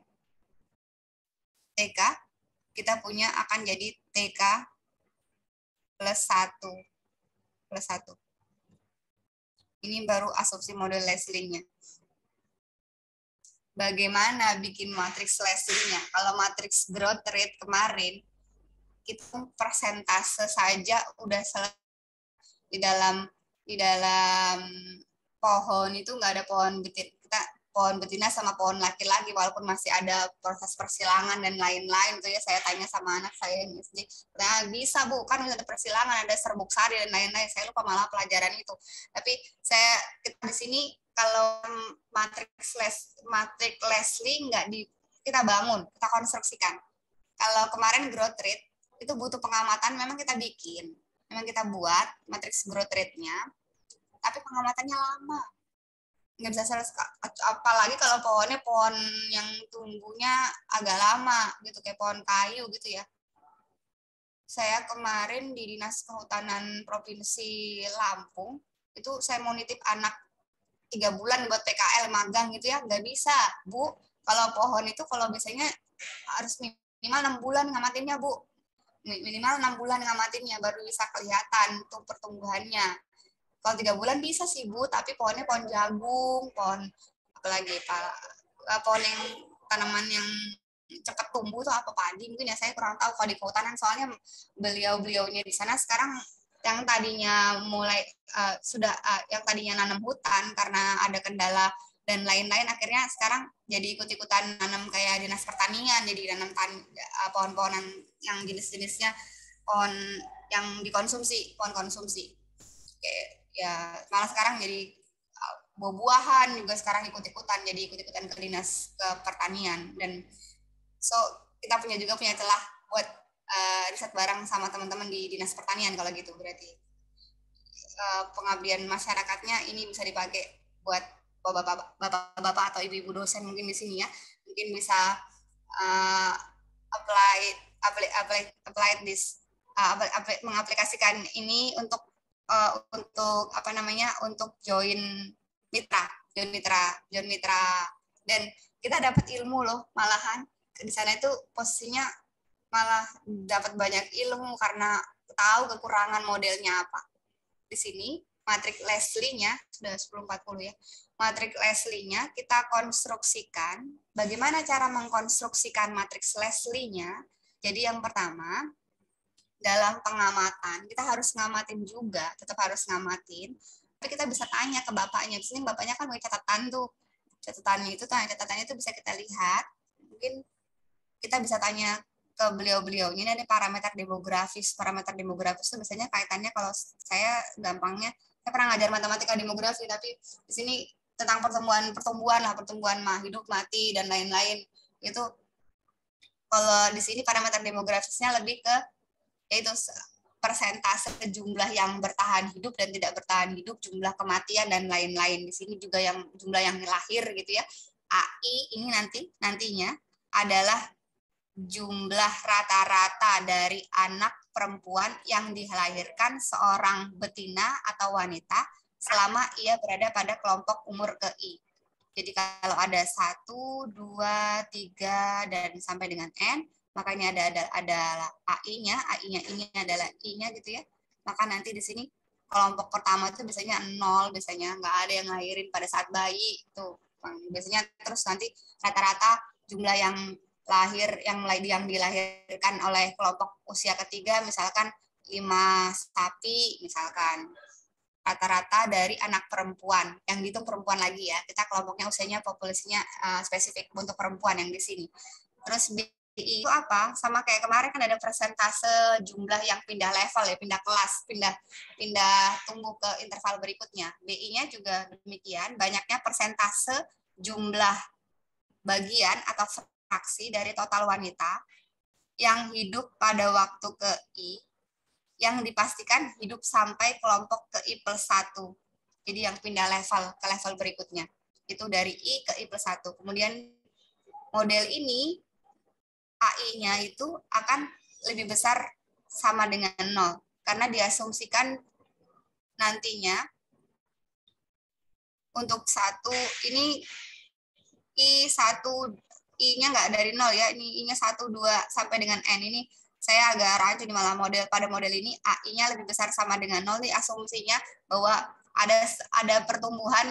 TK, kita punya akan jadi TK plus 1, plus 1. Ini baru asumsi model Leslie-nya. Bagaimana bikin matriks Leslie-nya? Kalau matriks growth rate kemarin, itu persentase saja udah selesai. Di dalam pohon itu nggak ada pohon betina sama pohon laki-laki, walaupun masih ada proses persilangan dan lain-lain. Itu ya saya tanya sama anak saya ini, nah bisa Bu, kan ada persilangan, ada serbuk sari dan lain-lain. Saya lupa malah pelajaran itu. Tapi kita di sini kalau matriks Leslie nggak kita bangun, kita konstruksikan. Kalau kemarin growth rate itu butuh pengamatan, memang kita bikin, memang kita buat matriks growth rate-nya, tapi pengamatannya lama, nggak bisa selesai. Apalagi kalau pohonnya pohon yang tumbuhnya agak lama gitu, kayak pohon kayu gitu ya. Saya kemarin di Dinas Kehutanan Provinsi Lampung itu saya mau nitip anak 3 bulan buat PKL magang gitu ya, nggak bisa Bu. Kalau pohon itu kalau biasanya harus minimal 6 bulan ngamatinnya Bu, minimal 6 bulan ngamatinnya baru bisa kelihatan tuh pertumbuhannya. Kalau 3 bulan bisa sih Bu, tapi pohonnya pohon jagung, pohon apalagi pohon yang tanaman yang cepat tumbuh tuh apa, padi mungkin ya, saya kurang tahu kalau di kehutanan, soalnya beliau-beliaunya di sana sekarang yang tadinya yang tadinya nanam hutan karena ada kendala dan lain-lain, akhirnya sekarang jadi ikut-ikutan nanam kayak dinas pertanian, jadi nanam pohon-pohonan yang jenis-jenisnya pohon yang dikonsumsi, pohon konsumsi. Kayak ya malah sekarang jadi buah-buahan juga sekarang ikut-ikutan, jadi ikut-ikutan ke dinas ke pertanian. Dan so kita punya celah buat riset bareng sama teman-teman di dinas pertanian. Kalau gitu berarti pengabdian masyarakatnya ini bisa dipakai buat bapak-bapak atau ibu-ibu dosen mungkin di sini ya, mungkin bisa mengaplikasikan ini untuk apa namanya, untuk join mitra, dan kita dapat ilmu loh, malahan di sana itu posisinya malah dapat banyak ilmu karena tahu kekurangan modelnya apa. Di sini matriks Leslie-nya sudah 1040 ya. Matriks Leslie-nya kita konstruksikan. Bagaimana cara mengkonstruksikan matriks Leslie-nya? Jadi yang pertama, dalam pengamatan kita harus ngamatin juga, tetap harus ngamatin. Tapi kita bisa tanya ke bapaknya. Di sini bapaknya kan punya catatan tuh. Catatannya itu bisa kita lihat. Mungkin kita bisa tanya ke beliau-beliau. Ini ada parameter demografis. Parameter demografis itu biasanya kaitannya, kalau saya gampangnya, saya pernah ngajar matematika demografi, tapi di sini tentang pertumbuhan hidup, mati, dan lain-lain. Itu kalau di sini parameter demografisnya lebih ke yaitu persentase jumlah yang bertahan hidup dan tidak bertahan hidup, jumlah kematian dan lain-lain. Di sini juga yang jumlah yang lahir gitu ya. AI ini nantinya adalah jumlah rata-rata dari anak perempuan yang dilahirkan seorang betina atau wanita selama ia berada pada kelompok umur ke I. Jadi kalau ada 1, 2, 3 dan sampai dengan N, makanya ada AI-nya ini adalah I-nya gitu ya. Maka nanti di sini kelompok pertama itu biasanya 0, biasanya nggak ada yang ngelahirin pada saat bayi itu. Biasanya terus nanti rata-rata jumlah yang dilahirkan oleh kelompok usia ketiga misalkan 5 sapi misalkan. Rata-rata dari anak perempuan, yang dihitung perempuan lagi ya. Kita kelompoknya usianya populasinya spesifik untuk perempuan yang di sini. Terus BI itu apa? Sama kayak kemarin kan ada persentase jumlah yang pindah level ya, pindah kelas, pindah tumbuh ke interval berikutnya. BI-nya juga demikian, banyaknya persentase jumlah bagian atau fraksi dari total wanita yang hidup pada waktu ke I, yang dipastikan hidup sampai kelompok ke I plus 1. Jadi yang pindah level ke level berikutnya. Itu dari I ke I plus 1. Kemudian model ini AI-nya itu akan lebih besar sama dengan 0. Karena diasumsikan nantinya untuk satu ini I1, I-nya nggak dari 0 ya, ini I-nya 1, 2, sampai dengan N. Ini saya agak rancu di malah pada model ini AI-nya lebih besar sama dengan 0 nih, asumsinya bahwa ada pertumbuhan,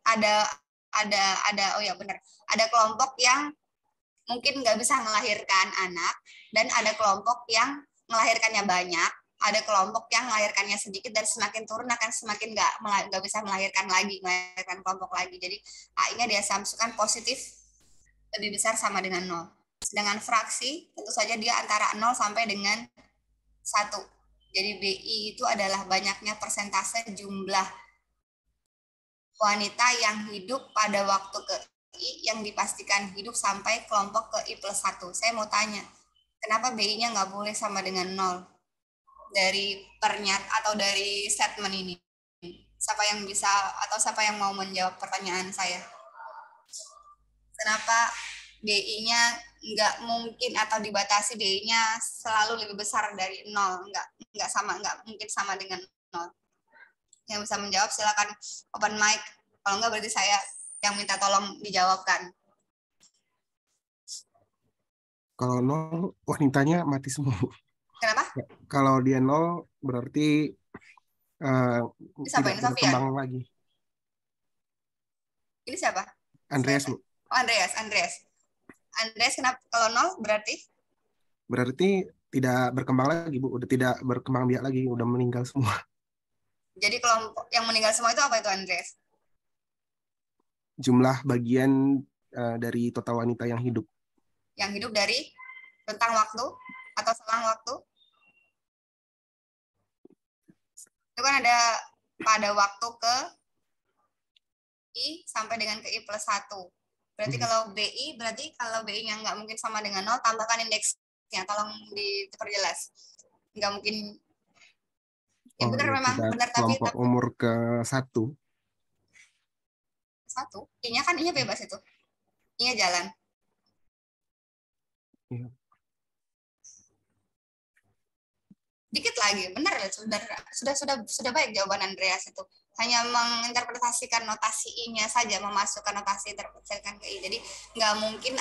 ada oh ya benar, ada kelompok yang mungkin nggak bisa melahirkan anak, dan ada kelompok yang melahirkannya banyak, ada kelompok yang melahirkannya sedikit, dan semakin turun akan semakin nggak bisa melahirkan kelompok lagi. Jadi AI-nya diasumsikan positif lebih besar sama dengan 0. Sedangkan fraksi tentu saja dia antara 0 sampai dengan 1. Jadi BI itu adalah banyaknya persentase jumlah wanita yang hidup pada waktu ke I yang dipastikan hidup sampai kelompok ke I plus 1. Saya mau tanya, kenapa BI-nya nggak boleh sama dengan 0 dari atau dari statement ini? Siapa yang bisa atau siapa yang mau menjawab pertanyaan saya? Kenapa BI-nya nggak mungkin atau dibatasi BI-nya selalu lebih besar dari 0? Nggak mungkin sama dengan 0. Yang bisa menjawab silakan open mic. Kalau enggak berarti saya yang minta tolong dijawabkan. Kalau 0, wanitanya mati semua. Kenapa? Kalau dia 0, berarti Ini siapa tidak ini? Sofia? berkembang lagi. Ini siapa? Andreas, Bu. Oh, Andreas kenapa kalau 0 berarti? Berarti tidak berkembang lagi, Bu. Udah tidak berkembang biak lagi, udah meninggal semua. Jadi kelompok yang meninggal semua itu apa itu, Andreas? Jumlah bagian dari total wanita yang hidup. Yang hidup dari rentang waktu atau selang waktu? Itu kan ada pada waktu ke I sampai dengan ke I plus 1. Berarti kalau BI-nya nggak mungkin sama dengan 0, tambahkan indeksnya. Tolong diperjelas. Nggak mungkin. Ya Oh benar, ya, memang pada benar, tapi kelompok umur ke-1. 1. I-nya kan I-nya bebas itu. I-nya jalan. Ya. Dikit lagi, benar ya, sudah baik jawaban Andreas itu. Hanya menginterpretasikan notasi I-nya saja, memasukkan notasi interpretasikan ke I. Jadi nggak mungkin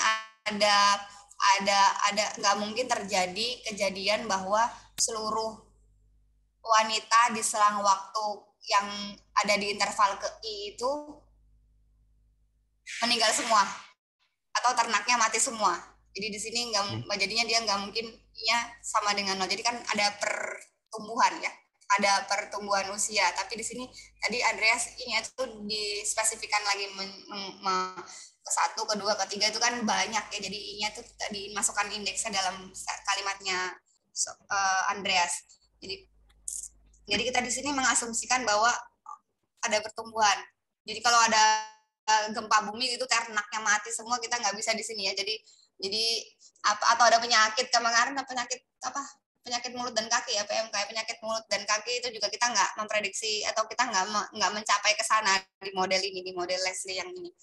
nggak mungkin terjadi kejadian bahwa seluruh wanita di selang waktu yang ada di interval ke I itu meninggal semua atau ternaknya mati semua. Jadi di sini jadinya dia nggak mungkin I-nya sama dengan 0. Jadi kan ada pertumbuhan ya, ada pertumbuhan usia. Tapi di sini tadi Andreas I-nya itu dispesifikan lagi ke 1, kedua, ketiga itu kan banyak ya. Jadi I-nya itu tadi masukkan indeksnya dalam kalimatnya Andreas. Jadi kita di sini mengasumsikan bahwa ada pertumbuhan. Jadi kalau ada gempa bumi itu ternaknya mati semua, kita nggak bisa di sini ya. Jadi atau ada penyakit kemarin, penyakit mulut dan kaki ya, PMK, penyakit mulut dan kaki itu juga kita nggak memprediksi atau kita nggak mencapai ke sana di model ini, di model Leslie yang ini.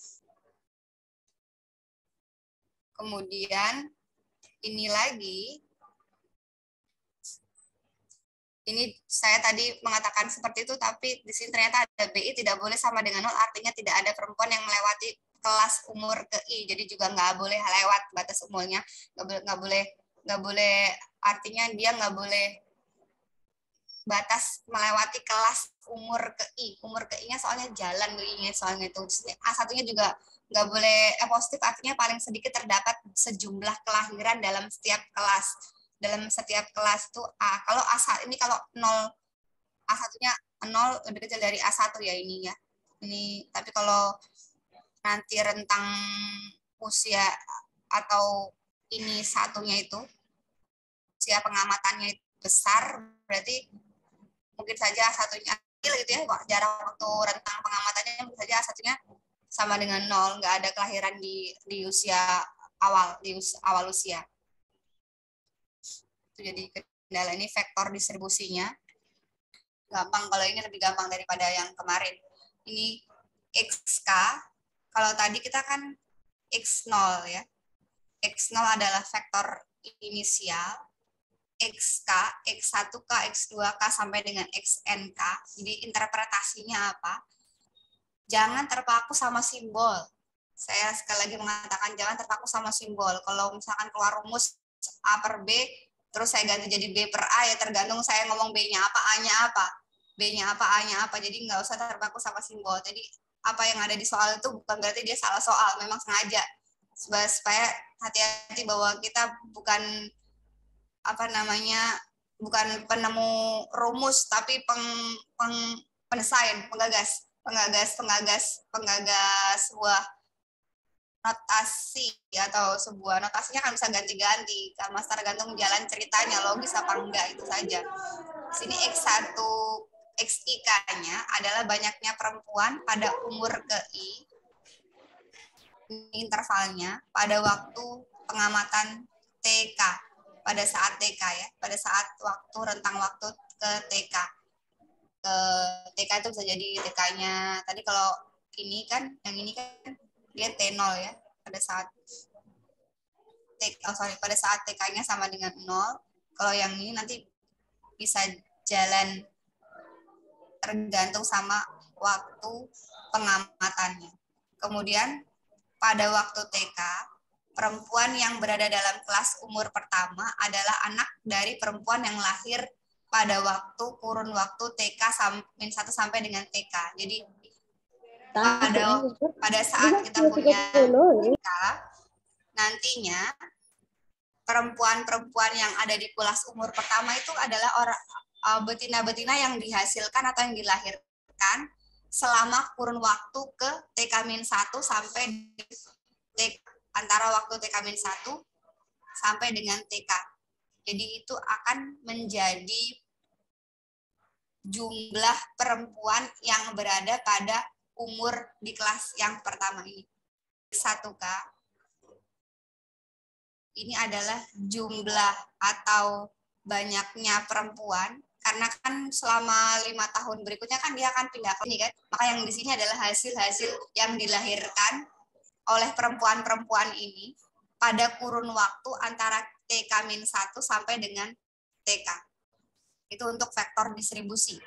Kemudian ini lagi, ini saya tadi mengatakan seperti itu, tapi di sini ternyata ada BI tidak boleh sama dengan 0, artinya tidak ada perempuan yang melewati kelas umur ke I, jadi juga nggak boleh lewat batas umurnya, nggak boleh, artinya dia nggak boleh batas melewati kelas umur ke I-nya soalnya jalan I-nya soalnya itu. A1-nya juga nggak boleh positif, artinya paling sedikit terdapat sejumlah kelahiran dalam setiap kelas. Dalam setiap kelas itu A. Kalau A1 ini kalau 0, A1-nya 0 lebih kecil dari A1 ya ini ya. Tapi kalau nanti rentang usia atau ini satunya itu usia pengamatannya itu besar, berarti mungkin saja satunya kecil gitu ya, jarak waktu rentang pengamatannya mungkin saja satunya sama dengan 0, nggak ada kelahiran di usia awal, awal usia. Itu jadi kendala ini vektor distribusinya. Gampang, kalau ini lebih gampang daripada yang kemarin. Ini XK, kalau tadi kita kan X0 ya. X0 adalah vektor inisial, XK, X1K, X2K sampai dengan XNK. Jadi interpretasinya apa? Jangan terpaku sama simbol. Saya sekali lagi mengatakan jangan terpaku sama simbol. Kalau misalkan keluar rumus A per B, terus saya ganti jadi B per A, ya tergantung saya ngomong B-nya apa, A-nya apa. B-nya apa, A-nya apa. Jadi nggak usah terpaku sama simbol. Jadi apa yang ada di soal itu bukan berarti dia salah soal, memang sengaja. Supaya hati-hati bahwa kita bukan bukan penemu rumus, tapi pendesain, penggagas sebuah notasi, atau sebuah notasinya kan bisa ganti-ganti karena tergantung jalan ceritanya, logis apa enggak, itu saja. Sini X1 XIK-nya adalah banyaknya perempuan pada umur KI, intervalnya pada waktu pengamatan TK, pada saat TK ya, pada saat rentang waktu ke TK. Ke TK itu bisa jadi TK-nya tadi, kalau ini kan, yang ini kan dia T0 ya, pada saat pada saat TK-nya sama dengan 0. Kalau yang ini nanti bisa jalan tergantung sama waktu pengamatannya. Kemudian pada waktu TK, perempuan yang berada dalam kelas umur pertama adalah anak dari perempuan yang lahir pada waktu kurun waktu TK min 1 sampai dengan TK. Jadi pada saat kita punya TK, nantinya perempuan-perempuan yang ada di kelas umur pertama itu adalah betina-betina yang dihasilkan atau yang dilahirkan selama kurun waktu ke TK-1 sampai antara waktu TK-1 sampai dengan TK. Jadi itu akan menjadi jumlah perempuan yang berada pada umur di kelas yang pertama ini. 1K ini adalah jumlah atau banyaknya perempuan, karena kan selama 5 tahun berikutnya kan dia akan pindah ke ini kan. Maka yang di sini adalah hasil-hasil yang dilahirkan oleh perempuan-perempuan ini pada kurun waktu antara TK-1 sampai dengan TK. Itu untuk vektor distribusi.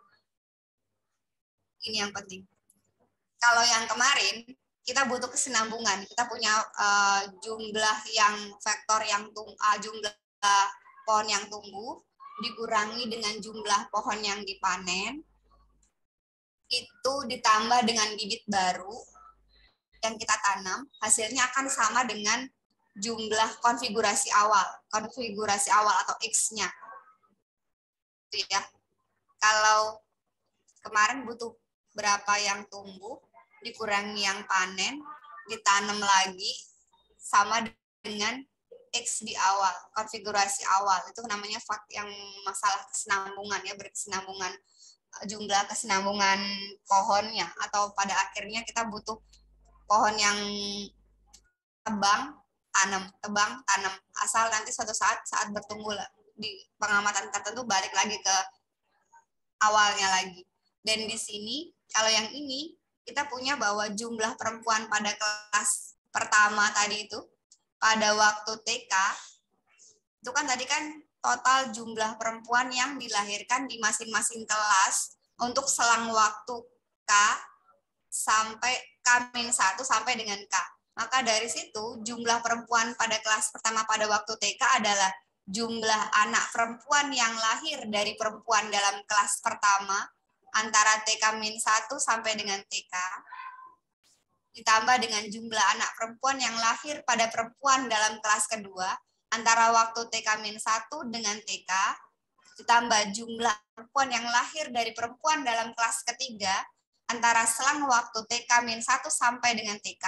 Ini yang penting. Kalau yang kemarin, kita butuh kesinambungan. Kita punya jumlah yang vektor yang jumlah pohon yang tumbuh dikurangi dengan jumlah pohon yang dipanen, itu ditambah dengan bibit baru yang kita tanam, hasilnya akan sama dengan jumlah konfigurasi awal atau X-nya. Itu ya. Kalau kemarin butuh berapa yang tumbuh, dikurangi yang panen, ditanam lagi, sama dengan X di awal, konfigurasi awal. Itu namanya yang masalah kesinambungan ya, berkesinambungan, jumlah kesinambungan pohonnya, atau pada akhirnya kita butuh pohon yang tebang, tanam, asal nanti suatu saat bertumbuh di pengamatan tertentu balik lagi ke awalnya lagi. Dan di sini, kalau yang ini, kita punya bahwa jumlah perempuan pada kelas pertama tadi itu, pada waktu TK, itu kan tadi kan total jumlah perempuan yang dilahirkan di masing-masing kelas untuk selang waktu K sampai K-1 sampai dengan K. Maka dari situ, jumlah perempuan pada kelas pertama pada waktu TK adalah jumlah anak perempuan yang lahir dari perempuan dalam kelas pertama antara TK-1 sampai dengan TK, ditambah dengan jumlah anak perempuan yang lahir pada perempuan dalam kelas kedua antara waktu TK-1 dengan TK, ditambah jumlah perempuan yang lahir dari perempuan dalam kelas ketiga antara selang waktu TK-1 sampai dengan TK,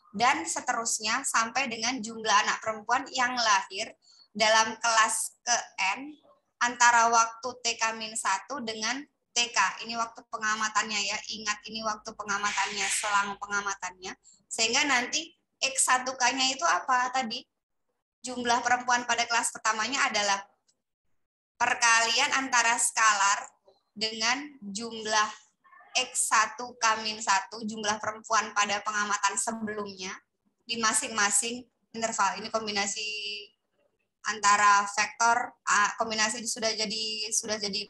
dan seterusnya sampai dengan jumlah anak perempuan yang lahir dalam kelas ke N antara waktu TK-1 dengan TK. Ini waktu pengamatannya ya. Ingat ini waktu pengamatannya, selang pengamatannya. Sehingga nanti X1K-nya itu apa tadi? Jumlah perempuan pada kelas pertamanya adalah perkalian antara skalar dengan jumlah X1K-1, jumlah perempuan pada pengamatan sebelumnya di masing-masing interval. Ini kombinasi antara vektor, kombinasi sudah jadi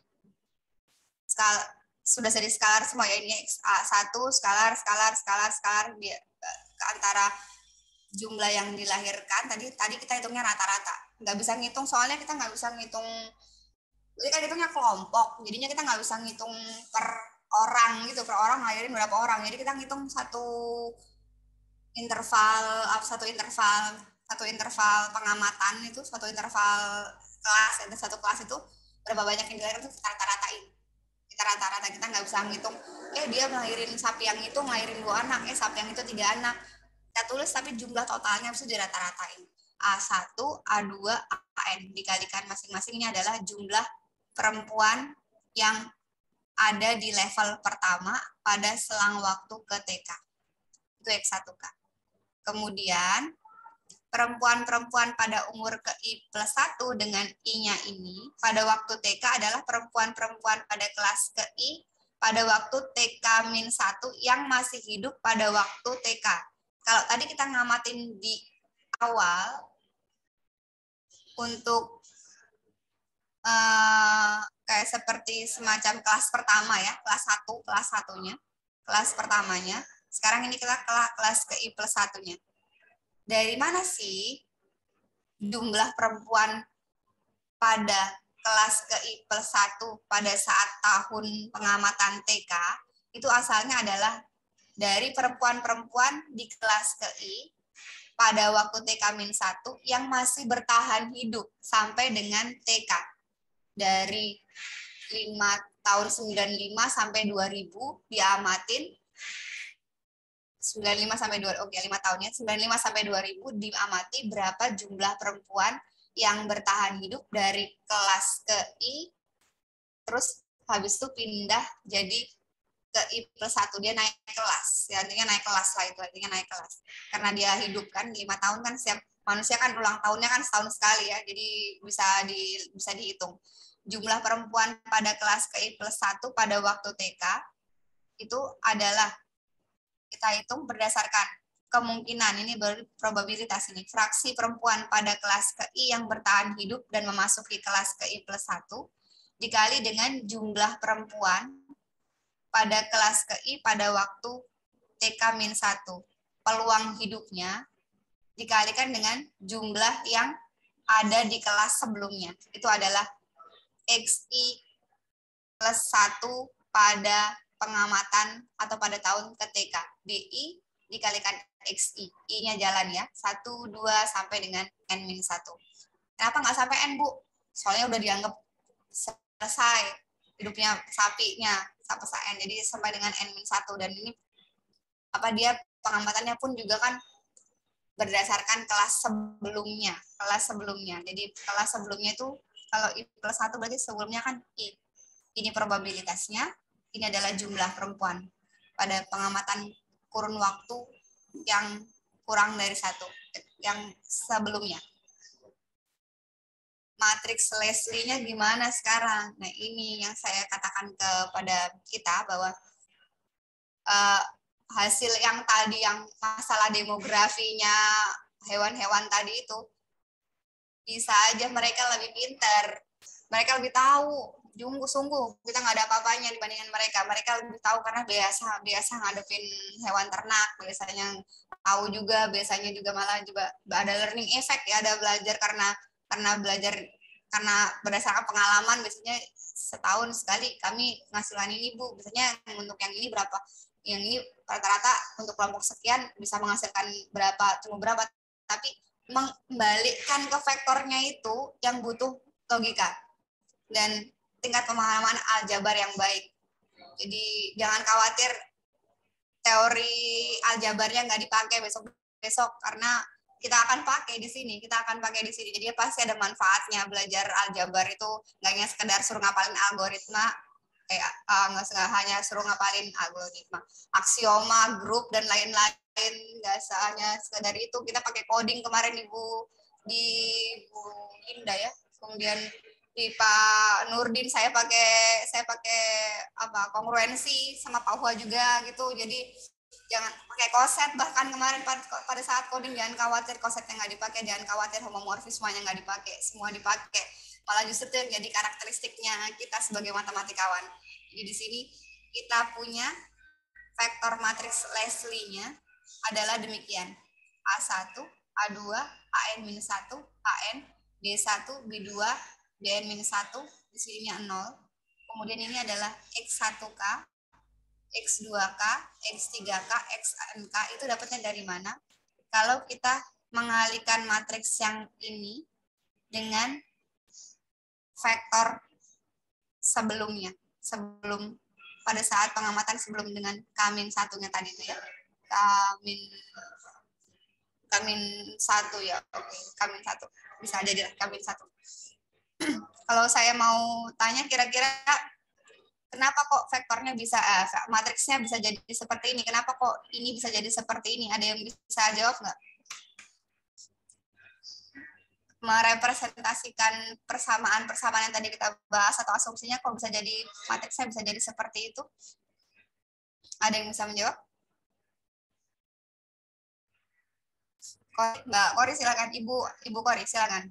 skalar semua ya, ini X1 skalar antara jumlah yang dilahirkan. Tadi kita hitungnya rata-rata, nggak bisa ngitung soalnya kita nggak bisa ngitung, jadi kan hitungnya kelompok, jadinya kita nggak bisa ngitung per orang gitu, per orang ngelahirin berapa orang, jadi kita ngitung satu interval pengamatan itu, satu interval kelas, ada satu kelas itu berapa banyak yang dilahirkan itu kita rata-ratain. Kita nggak bisa ngitung, dia melahirin sapi yang itu melahirin 2 anak, sapi yang itu 3 anak. Kita tulis tapi jumlah totalnya bisa dirata-ratain. A1, A2, AN dikalikan masing-masing, ini adalah jumlah perempuan yang ada di level pertama pada selang waktu ke TK. Itu X1K. Kemudian perempuan-perempuan pada umur ke I+1 dengan I-nya ini pada waktu TK adalah perempuan-perempuan pada kelas ke I pada waktu TK-1 yang masih hidup pada waktu TK. Kalau tadi kita ngamatin di awal untuk kayak seperti semacam kelas pertama ya, kelas 1-nya, kelas pertamanya. Sekarang ini kita kelas ke I+1-nya. Dari mana sih jumlah perempuan pada kelas ke I+1 pada saat tahun pengamatan TK? Itu asalnya adalah dari perempuan-perempuan di kelas ke I pada waktu TK-1 yang masih bertahan hidup sampai dengan TK. Dari 5 95 sampai 2000 diamatin 95 sampai 2, oke 5 tahunnya, 95 sampai 2000 diamati berapa jumlah perempuan yang bertahan hidup dari kelas ke I, terus habis itu pindah jadi ke I+1, dia naik kelas, ya, artinya naik kelas lah, itu artinya naik kelas. Karena dia hidup kan 5 tahun kan, setiap manusia kan ulang tahunnya kan setahun sekali ya, jadi bisa dihitung. Jumlah perempuan pada kelas ke I+1 pada waktu TK itu adalah, kita hitung berdasarkan kemungkinan, ini probabilitas ini, fraksi perempuan pada kelas ke I yang bertahan hidup dan memasuki kelas ke I+1 dikali dengan jumlah perempuan pada kelas ke I pada waktu TK-1. Peluang hidupnya dikalikan dengan jumlah yang ada di kelas sebelumnya. Itu adalah XI+1 pada pengamatan atau pada tahun ke TK. DI dikalikan XI. I-nya jalan ya. 1, 2, sampai dengan N-1. Kenapa nggak sampai N, Bu? Soalnya udah dianggap selesai hidupnya sapinya, sampai N. Jadi sampai dengan N-1. Dan ini dia pengamatannya pun juga kan berdasarkan kelas sebelumnya. Jadi kelas sebelumnya itu kalau I+1 berarti sebelumnya kan I. Ini probabilitasnya, ini adalah jumlah perempuan pada pengamatan kurun waktu yang kurang dari 1, yang sebelumnya. Matriks Leslie-nya gimana sekarang? Nah, ini yang saya katakan kepada kita bahwa hasil yang tadi, yang masalah demografinya hewan-hewan tadi itu, bisa aja mereka lebih pintar, mereka lebih tahu. Sungguh kita nggak ada apa-apanya dibandingkan mereka. Mereka lebih tahu karena biasa ngadepin hewan ternak, biasanya tahu juga, biasanya juga malah juga ada learning effect ya, ada belajar karena belajar karena berdasarkan pengalaman. Biasanya setahun sekali kami ngasilan ini, Bu, biasanya untuk yang ini berapa, yang ini rata-rata untuk kelompok sekian bisa menghasilkan cuma berapa, tapi membalikkan ke vektornya itu yang butuh logika dan tingkat pemahaman aljabar yang baik. Jadi jangan khawatir teori aljabarnya nggak dipakai besok besok karena kita akan pakai di sini, jadi pasti ada manfaatnya. Belajar aljabar itu nggak hanya sekedar suruh ngapalin algoritma, kayak nggak hanya suruh ngapalin algoritma, aksioma, grup dan lain-lain, nggak hanya sekedar itu. Kita pakai coding kemarin Bu Indah ya, kemudian di Pak Nurdin saya pakai kongruensi, sama Pak Hua juga gitu. Jadi jangan pakai koset, bahkan kemarin pada saat coding jangan khawatir kosetnya nggak dipakai, jangan khawatir homomorfismenya nggak dipakai, semua dipakai. Malah justru itu yang jadi karakteristiknya kita sebagai matematikawan. Jadi di sini kita punya vektor matriks Leslie-nya adalah demikian. A1, A2, AN-1, AN, B1, B2, BN-1, di sininya 0. Kemudian ini adalah X1K, X2K, X3K, XNK, itu dapatnya dari mana? Kalau kita mengalihkan matriks yang ini dengan vektor sebelumnya, pada saat pengamatan sebelum dengan K-1-nya tadi itu ya. K-1 ya, oke, K-1. Bisa jadi K-1. Kalau saya mau tanya kira-kira kenapa kok vektornya bisa, matriksnya bisa jadi seperti ini? Kenapa kok ini bisa jadi seperti ini? Ada yang bisa jawab nggak? Merepresentasikan persamaan yang tadi kita bahas atau asumsinya kok bisa jadi matriksnya bisa jadi seperti itu? Ada yang bisa menjawab? Mbak Kori silakan, Ibu Kori silakan.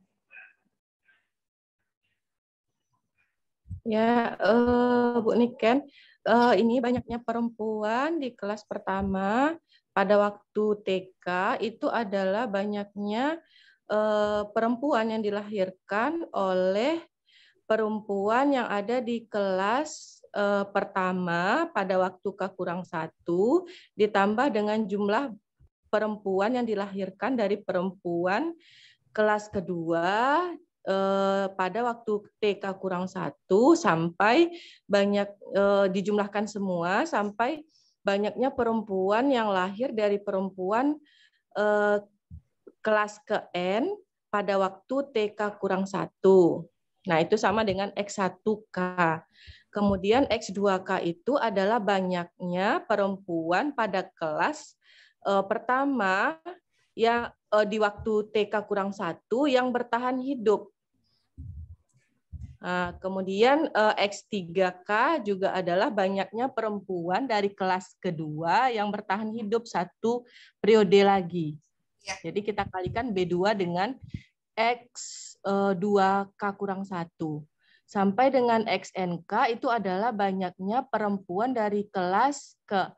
Ya, Bu Niken, ini banyaknya perempuan di kelas pertama pada waktu TK itu adalah banyaknya perempuan yang dilahirkan oleh perempuan yang ada di kelas pertama pada waktu K-1 ditambah dengan jumlah perempuan yang dilahirkan dari perempuan kelas kedua pada waktu TK-1 sampai banyak dijumlahkan semua sampai banyaknya perempuan yang lahir dari perempuan kelas ke N pada waktu TK-1. Nah, itu sama dengan X1K. Kemudian X2K itu adalah banyaknya perempuan pada kelas pertama yang di waktu TK-1 yang bertahan hidup. Nah, kemudian X3K juga adalah banyaknya perempuan dari kelas kedua yang bertahan hidup 1 periode lagi. Jadi kita kalikan B2 dengan X2K-1. Sampai dengan XNK itu adalah banyaknya perempuan dari kelas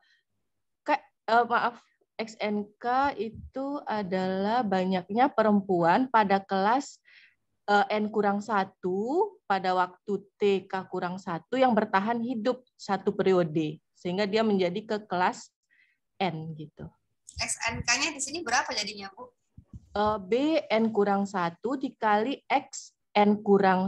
XNK itu adalah banyaknya perempuan pada kelas N-1 pada waktu TK-1 yang bertahan hidup 1 periode. Sehingga dia menjadi ke kelas N gitu. XNK-nya di sini berapa jadinya, Bu? BN-1 dikali XN-1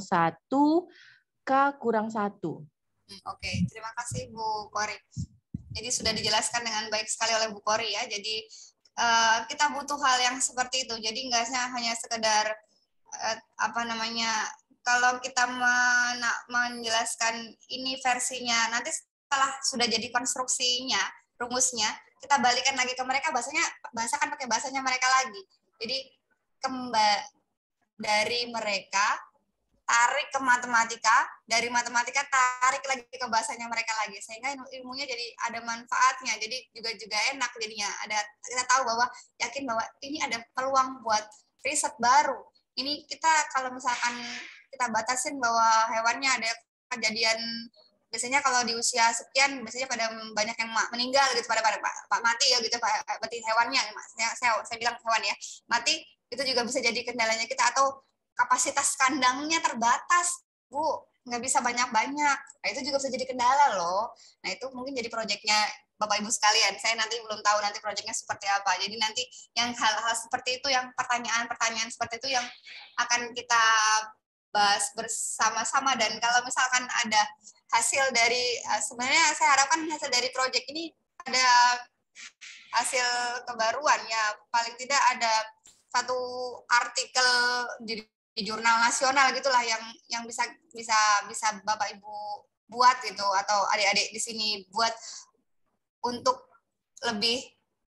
K-1. Oke, terima kasih Bu Kori. Jadi sudah dijelaskan dengan baik sekali oleh Bu Kori ya. Jadi kita butuh hal yang seperti itu. Jadi nggak hanya sekedar kalau kita menjelaskan ini versinya, nanti setelah sudah jadi konstruksinya, rumusnya, kita balikan lagi ke mereka, bahasakan pakai bahasanya mereka lagi. Jadi dari mereka tarik ke matematika, dari matematika tarik lagi ke bahasanya mereka lagi, sehingga ilmunya jadi ada manfaatnya, jadi juga enak jadinya. Kita tahu bahwa yakin bahwa ini ada peluang buat riset baru. Ini kita kalau misalkan kita batasin bahwa hewannya ada kejadian, biasanya kalau di usia sekian biasanya pada banyak yang meninggal gitu, pada mati ya gitu, berarti hewannya, saya bilang hewan ya, mati itu juga bisa jadi kendalanya kita, atau kapasitas kandangnya terbatas, Bu, nggak bisa banyak-banyak. Nah, itu juga bisa jadi kendala loh. Nah, itu mungkin jadi proyeknya Bapak Ibu sekalian. Saya nanti belum tahu nanti proyeknya seperti apa. Jadi nanti yang hal-hal seperti itu, yang pertanyaan-pertanyaan seperti itu yang akan kita bahas bersama-sama. Dan kalau misalkan ada hasil dari, sebenarnya saya harapkan hasil dari proyek ini ada hasil kebaruan ya, paling tidak ada satu artikel di jurnal nasional gitulah yang bisa Bapak Ibu buat gitu, atau adik-adik di sini buat untuk lebih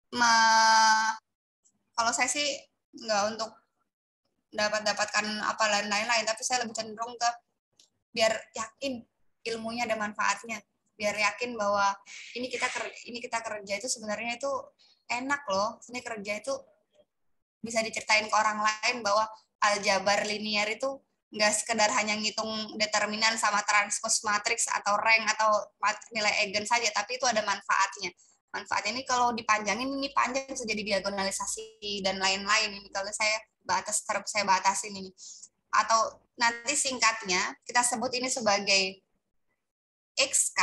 kalau saya sih nggak untuk dapatkan apa lain-lain, tapi saya lebih cenderung ke biar yakin ilmunya ada manfaatnya, biar yakin bahwa ini kita kerja itu sebenarnya itu enak loh, ini kerja itu bisa diceritain ke orang lain bahwa aljabar linear itu nggak sekedar hanya ngitung determinan sama transpose matrix atau rank atau nilai eigen saja, tapi itu ada manfaatnya. Manfaatnya ini kalau dipanjangin ini panjang, bisa jadi diagonalisasi dan lain-lain. Ini kalau saya batasin ini. Atau nanti singkatnya kita sebut ini sebagai XK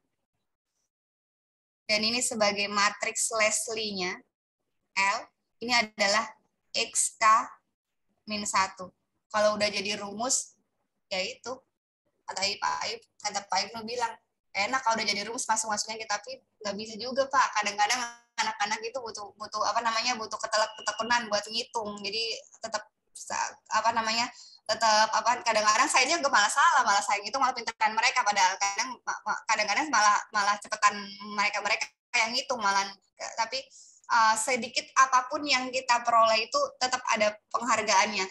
dan ini sebagai matriks Leslie-nya L. Ini adalah XK min 1. Kalau udah jadi rumus, ya itu kata Pak Ibnu bilang, enak kalau udah jadi rumus masuk-masuknya kita, tapi nggak bisa juga Pak. Kadang-kadang anak-anak itu butuh ketekunan buat ngitung. Jadi tetap kadang-kadang saya juga malah saya ngitung malah pinteran mereka, padahal kadang-kadang malah cepetan mereka yang ngitung malah. Tapi sedikit apapun yang kita peroleh itu tetap ada penghargaannya.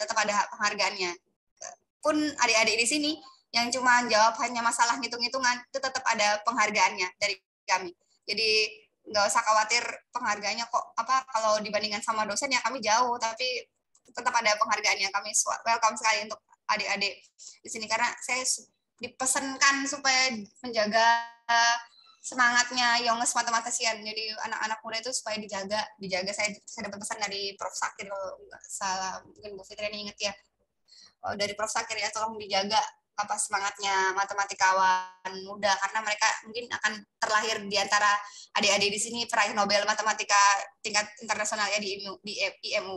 Pun adik-adik di sini yang cuma jawab hanya masalah hitung-hitungan, itu tetap ada penghargaannya dari kami. Jadi nggak usah khawatir penghargaannya kok kalau dibandingkan sama dosen ya kami jauh, tapi tetap ada penghargaannya. Kami welcome sekali untuk adik-adik di sini, karena saya dipesankan supaya menjaga semangatnya Younges Mathematician. Jadi anak-anak muda itu supaya dijaga. Saya dapat pesan dari Prof. Sakir, kalau nggak salah, mungkin Bu Fitri ini ingat ya. Dari Prof. Sakir ya, tolong dijaga semangatnya matematikawan muda, karena mereka mungkin akan terlahir di antara adik-adik di sini peraih Nobel Matematika tingkat internasional ya di IMU.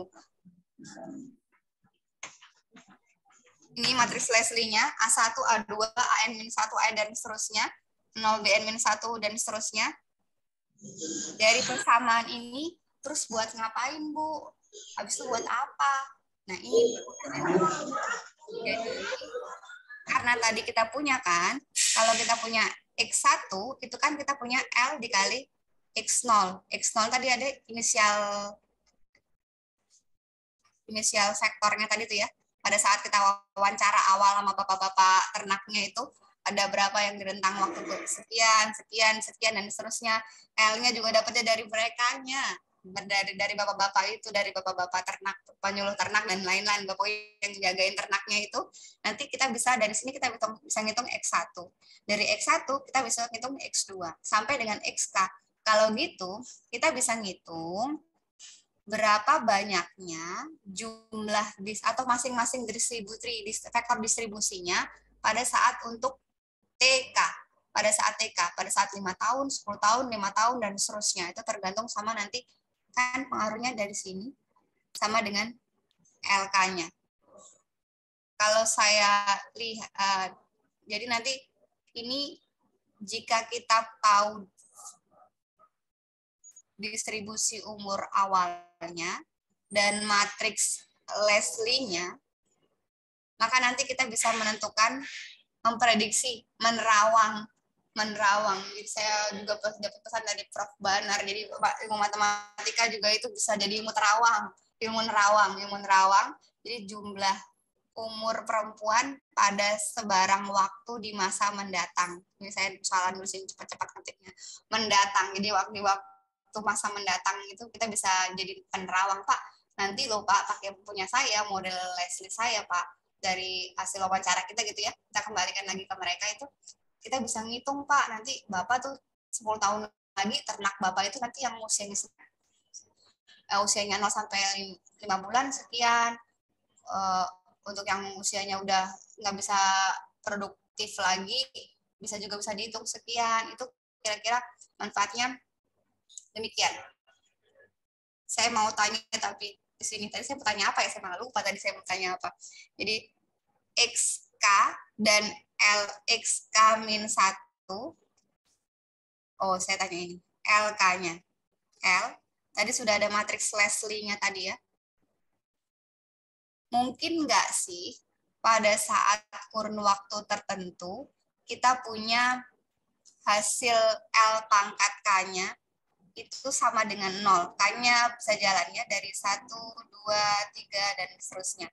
Ini matriks Leslie-nya A1, A2, AN-1, AN dan seterusnya, 0 BN-1 dan seterusnya. Dari persamaan ini terus buat ngapain Bu? Habis itu buat apa? Nah ini jadi karena tadi kita punya kan, kalau kita punya X1 itu kan kita punya L dikali X0. X0 tadi ada inisial sektornya tadi tuh ya. Pada saat kita wawancara awal sama bapak-bapak ternaknya itu, ada berapa yang di rentang waktu sekian, dan seterusnya. L-nya juga dapatnya dari merekanya, dari bapak-bapak itu, dari bapak-bapak ternak, penyuluh ternak dan lain-lain, bapak yang jagain ternaknya itu. Nanti kita bisa dari sini kita bisa ngitung X1. Dari X1 kita bisa ngitung X2 sampai dengan XK. Kalau gitu kita bisa ngitung berapa banyaknya jumlah atau masing-masing vektor distribusinya pada saat untuk TK. Pada saat 5 tahun, 10 tahun, 5 tahun, dan seterusnya. Itu tergantung sama nanti kan pengaruhnya dari sini sama dengan LK-nya. Kalau saya lihat, jadi nanti ini jika kita tahu distribusi umur awalnya dan matriks Leslie-nya, maka nanti kita bisa menentukan, memprediksi, menerawang. Jadi saya juga dapat pesan dari Prof. Banar, jadi ilmu matematika juga itu bisa jadi ilmu nerawang. Jadi jumlah umur perempuan pada sebarang waktu di masa mendatang. Ini saya salah nulisin cepat-cepat ketiknya. Mendatang, jadi waktu masa mendatang itu kita bisa jadi penerawang, Pak. Nanti loh Pak, pakai punya saya, model Leslie saya Pak, dari hasil wawancara kita gitu ya, kita kembalikan lagi ke mereka itu, kita bisa ngitung Pak, nanti Bapak tuh 10 tahun lagi ternak Bapak itu nanti yang usianya 0 sampai 5 bulan sekian, untuk yang usianya udah nggak bisa produktif lagi, bisa dihitung sekian. Itu kira-kira manfaatnya demikian. Saya mau tanya, tapi di sini tadi saya mau tanya apa ya, saya malah lupa tadi saya mau tanya apa. Jadi XK dan LXK min 1, saya tanya ini, LK-nya. L. Tadi sudah ada matriks Leslie-nya tadi ya. Mungkin nggak sih pada saat kurun waktu tertentu kita punya hasil L pangkat K-nya itu sama dengan 0. K-nya bisa jalannya dari 1, 2, 3, dan seterusnya.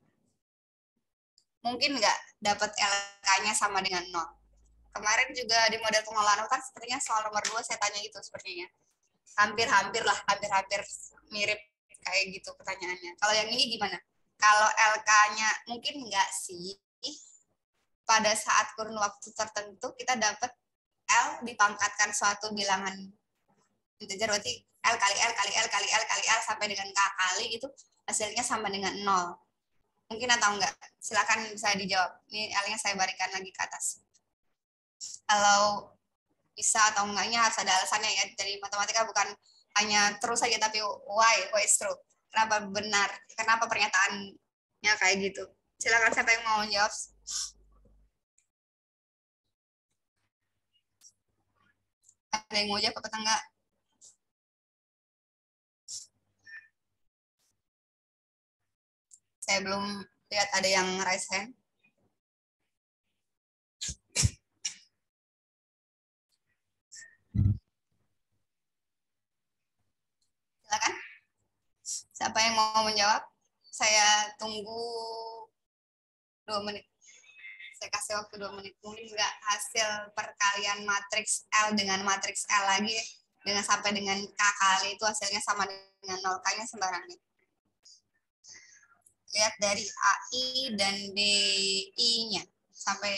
Mungkin nggak dapat LK-nya sama dengan 0. Kemarin juga di model pengelolaan hutan sepertinya soal nomor 2 saya tanya gitu sepertinya. Hampir-hampir mirip kayak gitu pertanyaannya. Kalau yang ini gimana? Kalau LK-nya mungkin nggak sih pada saat kurun waktu tertentu kita dapat L dipangkatkan suatu bilangan integer, berarti L kali L kali L kali L kali L sampai dengan K kali itu hasilnya sama dengan 0. Mungkin atau enggak? Silakan bisa dijawab. Ini L-nya saya berikan lagi ke atas. Kalau bisa atau enggaknya harus ada alasannya ya. Dari matematika bukan hanya terus saja, tapi why is true. Kenapa benar? Kenapa pernyataannya kayak gitu? Silakan siapa yang mau jawab. Ada yang mau jawab apa enggak? Saya belum lihat ada yang raise hand. Silakan. Siapa yang mau menjawab? Saya tunggu 2 menit. Saya kasih waktu 2 menit. Mungkin juga hasil perkalian matriks L dengan matriks L lagi dengan sampai dengan K kali itu hasilnya sama dengan 0. K-nya sembarang nih. Lihat dari AI dan DI-nya sampai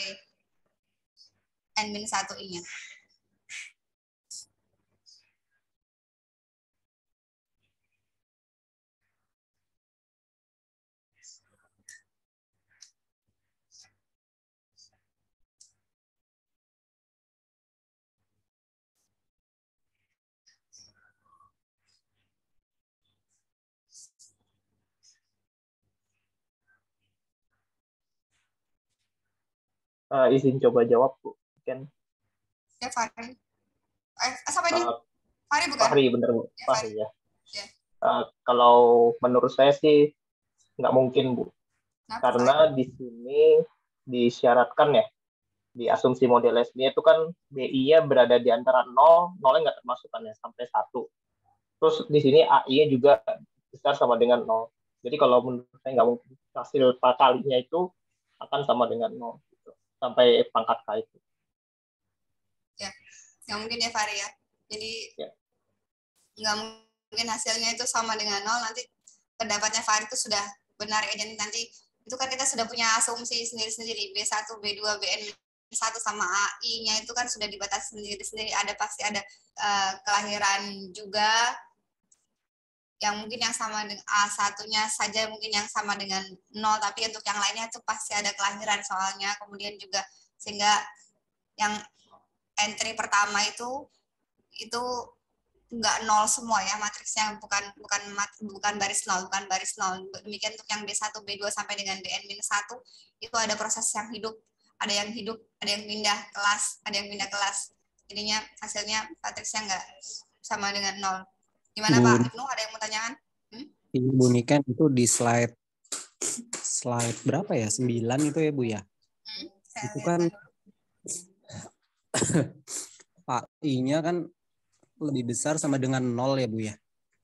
N-1I-nya. Izin coba jawab, Bu. Kan? Ya, Fahri. Siapa ini? Fahri bukan? Fahri, bener, Bu. Ya, Fahri, ya. Ya. Kalau menurut saya sih nggak mungkin, Bu. Kenapa, Karena Fahri? di sini disyaratkan ya, di asumsi model Leslie itu kan BI-nya berada di antara 0, 0-nya nggak termasuk kan ya, sampai 1. Terus di sini AI-nya juga besar sama dengan 0. Jadi kalau menurut saya nggak mungkin hasil kalinya itu akan sama dengan 0. Gitu. Sampai pangkat K itu. Ya, nggak mungkin ya, Fahri ya. Jadi Ya. nggak mungkin hasilnya itu sama dengan 0. Nanti pendapatnya Fahri itu sudah benar ya. Jadi nanti itu kan kita sudah punya asumsi sendiri-sendiri. B1, B2, BN1 sama AI-nya itu kan sudah dibatasi sendiri-sendiri. Pasti ada kelahiran juga yang mungkin yang sama dengan A1-nya saja mungkin yang sama dengan 0, tapi untuk yang lainnya itu pasti ada kelahiran soalnya. Kemudian juga sehingga yang entry pertama itu enggak 0 semua ya, matriksnya bukan baris 0, bukan baris 0. Demikian untuk yang B1, B2 sampai dengan BN-1 itu ada proses yang hidup, ada yang pindah kelas, ada yang pindah kelas. Jadinya hasilnya matriksnya enggak sama dengan 0. Gimana Pak Ibnu, ada yang mau tanyakan? Bu Niken itu di slide berapa ya? 9 itu ya Bu ya? Itu kan Pak I-nya kan lebih besar sama dengan 0 ya Bu ya?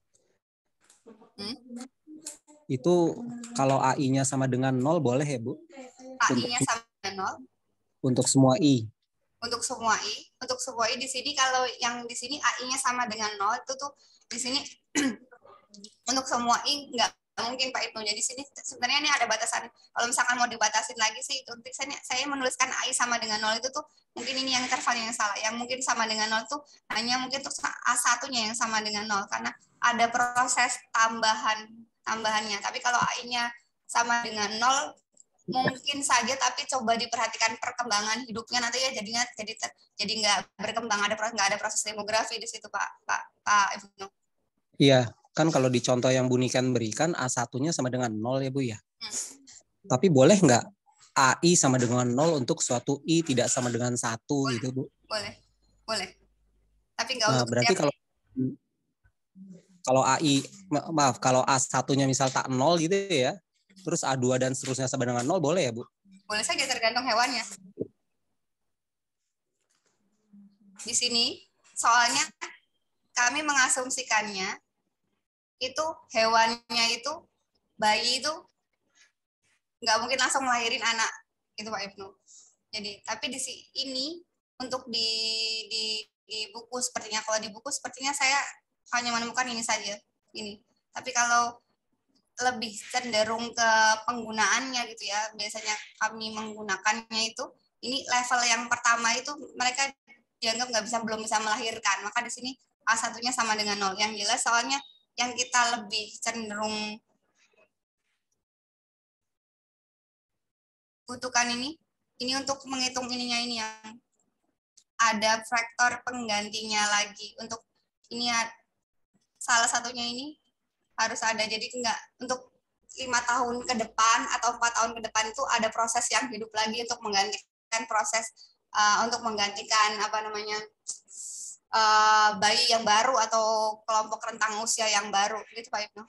Itu kalau AI-nya sama dengan 0 boleh ya Bu? AI-nya sama dengan 0? Untuk semua I? Untuk semua I di sini, kalau yang di sini AI-nya sama dengan 0 itu tuh di sini untuk semua I nggak mungkin Pak Ibnu. Jadi sini sebenarnya ini ada batasan. Kalau misalkan mau dibatasin lagi sih, untuk saya menuliskan AI sama dengan 0 itu tuh mungkin ini yang interval yang salah. Yang mungkin sama dengan 0 tuh hanya mungkin untuk A1-nya yang sama dengan 0 karena ada proses tambahannya. Tapi kalau AI-nya sama dengan 0 mungkin saja, tapi coba diperhatikan perkembangan hidupnya nanti ya, jadi nggak berkembang, nggak ada proses demografi di situ Pak Ibnu. Iya, kan kalau di contoh yang Bu Niken berikan A1-nya sama dengan 0 ya Bu ya. Tapi boleh nggak AI sama dengan 0 untuk suatu I tidak sama dengan 1 gitu Bu? Boleh. Tapi nggak Nah, untuk berarti kalau AI, maaf, kalau A1-nya misal tak 0 gitu ya, terus A2 dan seterusnya sama dengan 0, boleh ya, Bu? Boleh saja tergantung hewannya. Di sini, soalnya kami mengasumsikannya, itu hewannya itu, bayi itu nggak mungkin langsung melahirin anak, itu Pak Ibnu. Jadi, tapi di ini, untuk di buku sepertinya, kalau di buku sepertinya saya hanya menemukan ini saja, ini. Tapi kalau lebih cenderung ke penggunaannya gitu ya, biasanya kami menggunakannya itu, ini level yang pertama itu mereka dianggap belum bisa melahirkan, maka di sini A1-nya sama dengan 0. Yang jelas soalnya yang kita lebih cenderung butuhkan ini untuk menghitung ininya, ini yang ada faktor penggantinya lagi. Untuk ini salah satunya ini harus ada, jadi enggak untuk 5 tahun ke depan atau 4 tahun ke depan itu ada proses yang hidup lagi untuk menggantikan proses untuk menggantikan bayi yang baru atau kelompok rentang usia yang baru gitu Pak Ibnu.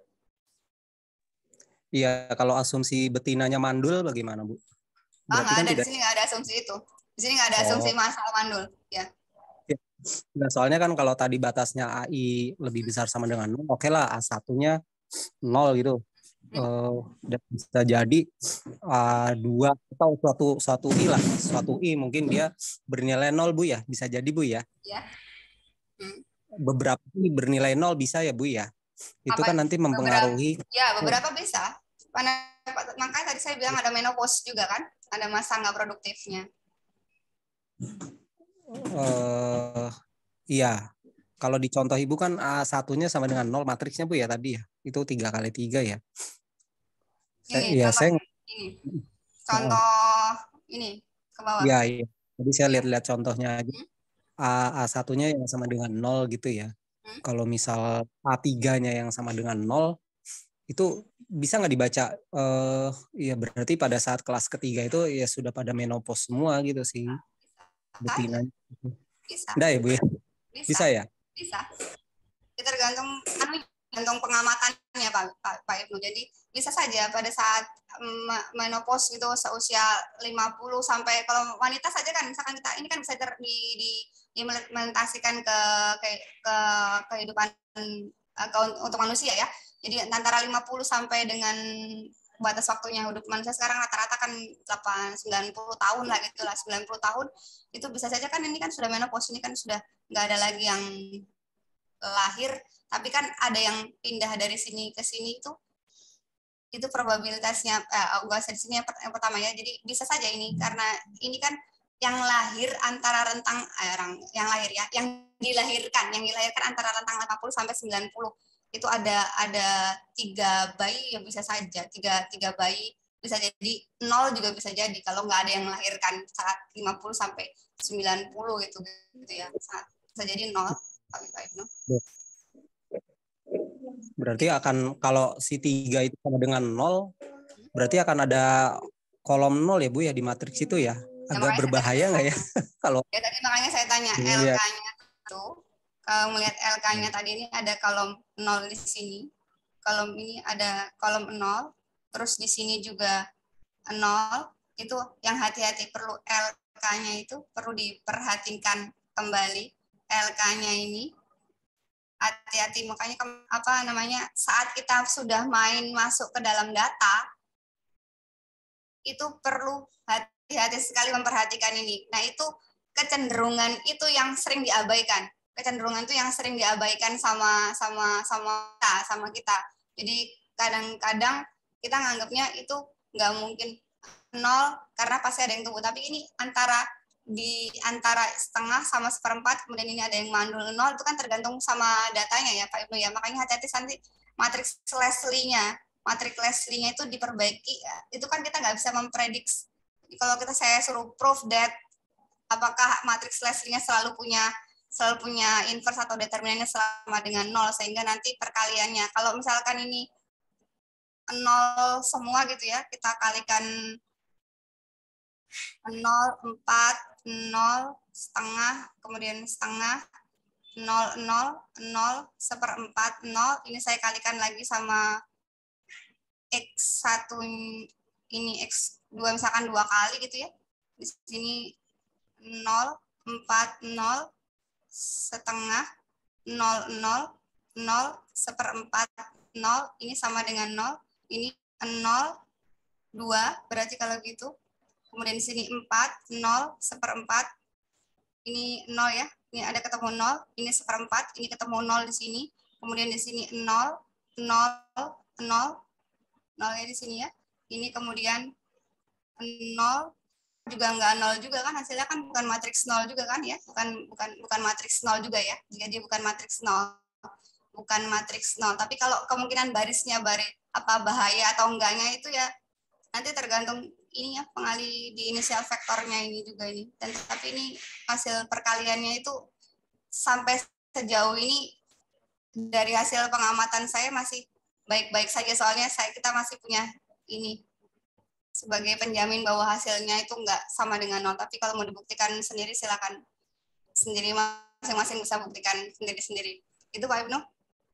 Iya, kalau asumsi betinanya mandul bagaimana, Bu? Nggak ada, di sini nggak ada asumsi itu. Di sini nggak ada asumsi masalah mandul. Ya. Nah, soalnya kan kalau tadi batasnya AI lebih besar sama dengan 0, oke lah A1-nya 0 gitu. Dan bisa jadi 2 atau suatu I lah. Suatu I mungkin dia bernilai 0, Bu ya. Bisa jadi, Bu ya. Ya. Beberapa I bernilai 0 bisa ya, Bu ya. Itu kan nanti mempengaruhi. Ya, beberapa bisa. Makanya tadi saya bilang ada menopause juga kan. Ada masa nggak produktifnya. Iya. Kalau di contoh Ibu kan A1-nya sama dengan 0 matriksnya, Bu ya tadi ya. Itu 3 kali 3 ya. Ini contoh ini ke bawah. Iya. Jadi saya lihat contohnya aja. A1-nya yang sama dengan 0 gitu ya. Kalau misal A3-nya yang sama dengan 0, itu bisa nggak dibaca? Ya berarti pada saat kelas ketiga itu ya sudah pada menopause semua gitu sih. Betinanya. Bisa. Enggak ya, Bu ya? Bisa ya? Bisa. Itu tergantung pengamatannya Pak Ibnu. Jadi bisa saja pada saat menopause gitu seusia 50 sampai, kalau wanita saja kan misalkan kita ini kan bisa diimplementasikan ke kehidupan untuk manusia ya. Jadi antara 50 sampai dengan batas waktunya hidup manusia sekarang rata-rata kan 90 tahun lah gitu lah, 90 tahun itu bisa saja kan ini kan sudah menopause, ini kan sudah nggak ada lagi yang lahir, tapi kan ada yang pindah dari sini ke sini itu probabilitasnya enggak usah di sini yang pertama ya. Jadi bisa saja ini karena ini kan yang lahir antara rentang yang lahir ya, yang dilahirkan antara rentang 50 sampai 90. Itu ada 3 bayi yang bisa saja, 3 bayi bisa jadi 0 juga bisa jadi kalau nggak ada yang melahirkan saat 50 sampai 90 gitu ya. Bisa jadi 0. Berarti akan, kalau si 3 itu sama dengan 0, berarti akan ada kolom 0 ya, Bu ya, di matriks itu ya. Agak berbahaya nggak ya? Kalau ya tadi makanya saya tanya LK-nya itu, kalau melihat LK-nya tadi ini ada kolom 0 di sini. Kolom ini ada kolom 0, terus di sini juga 0. Itu yang hati-hati, perlu LK-nya itu perlu diperhatikan kembali. LK-nya ini hati-hati, makanya saat kita sudah main masuk ke dalam data itu perlu hati-hati sekali memperhatikan ini. Nah, itu kecenderungan itu yang sering diabaikan. Kecenderungan itu yang sering diabaikan sama kita. Jadi kadang-kadang kita nganggapnya itu nggak mungkin 0 karena pasti ada yang tumbuh, tapi ini antara setengah sama seperempat, kemudian ini ada yang mandul 0, itu kan tergantung sama datanya ya Pak Ibnu ya. Makanya hati-hati nanti matriks Leslie-nya itu diperbaiki. Itu kan kita nggak bisa memprediksi. Kalau saya suruh prove that apakah matriks Leslie-nya selalu punya inverse atau determinannya sama dengan 0, sehingga nanti perkaliannya kalau misalkan ini 0 semua gitu ya, kita kalikan 0, 4, 0, setengah, kemudian setengah, 0, 0, 0, seperempat, 0. Ini saya kalikan lagi sama X1 ini, X2 misalkan 2 kali gitu ya. Di sini 0, 4, 0, setengah, 0, 0, 0, seperempat, 0. Ini sama dengan 0. Ini 0, 2, berarti kalau gitu. Kemudian di sini 4, 0, seperempat. Ini 0 ya. Ini ada ketemu 0, ini seperempat, ini ketemu 0 di sini. Kemudian di sini 0, 0, 0, 0 ya di sini ya. Ini kemudian 0 juga enggak 0 juga kan, hasilnya kan bukan matriks 0 juga kan ya. Bukan matriks 0 juga ya. Jika dia bukan matriks 0. Bukan matriks 0. Tapi kalau kemungkinan barisnya bahaya atau enggaknya itu ya nanti tergantung ini ya, pengali di inisial vektornya ini juga ini. Dan tapi ini hasil perkaliannya itu sampai sejauh ini dari hasil pengamatan saya masih baik-baik saja, soalnya kita masih punya ini sebagai penjamin bahwa hasilnya itu enggak sama dengan 0. Tapi kalau mau dibuktikan sendiri silakan sendiri, masing-masing bisa buktikan sendiri-sendiri. Itu Pak Ibnu.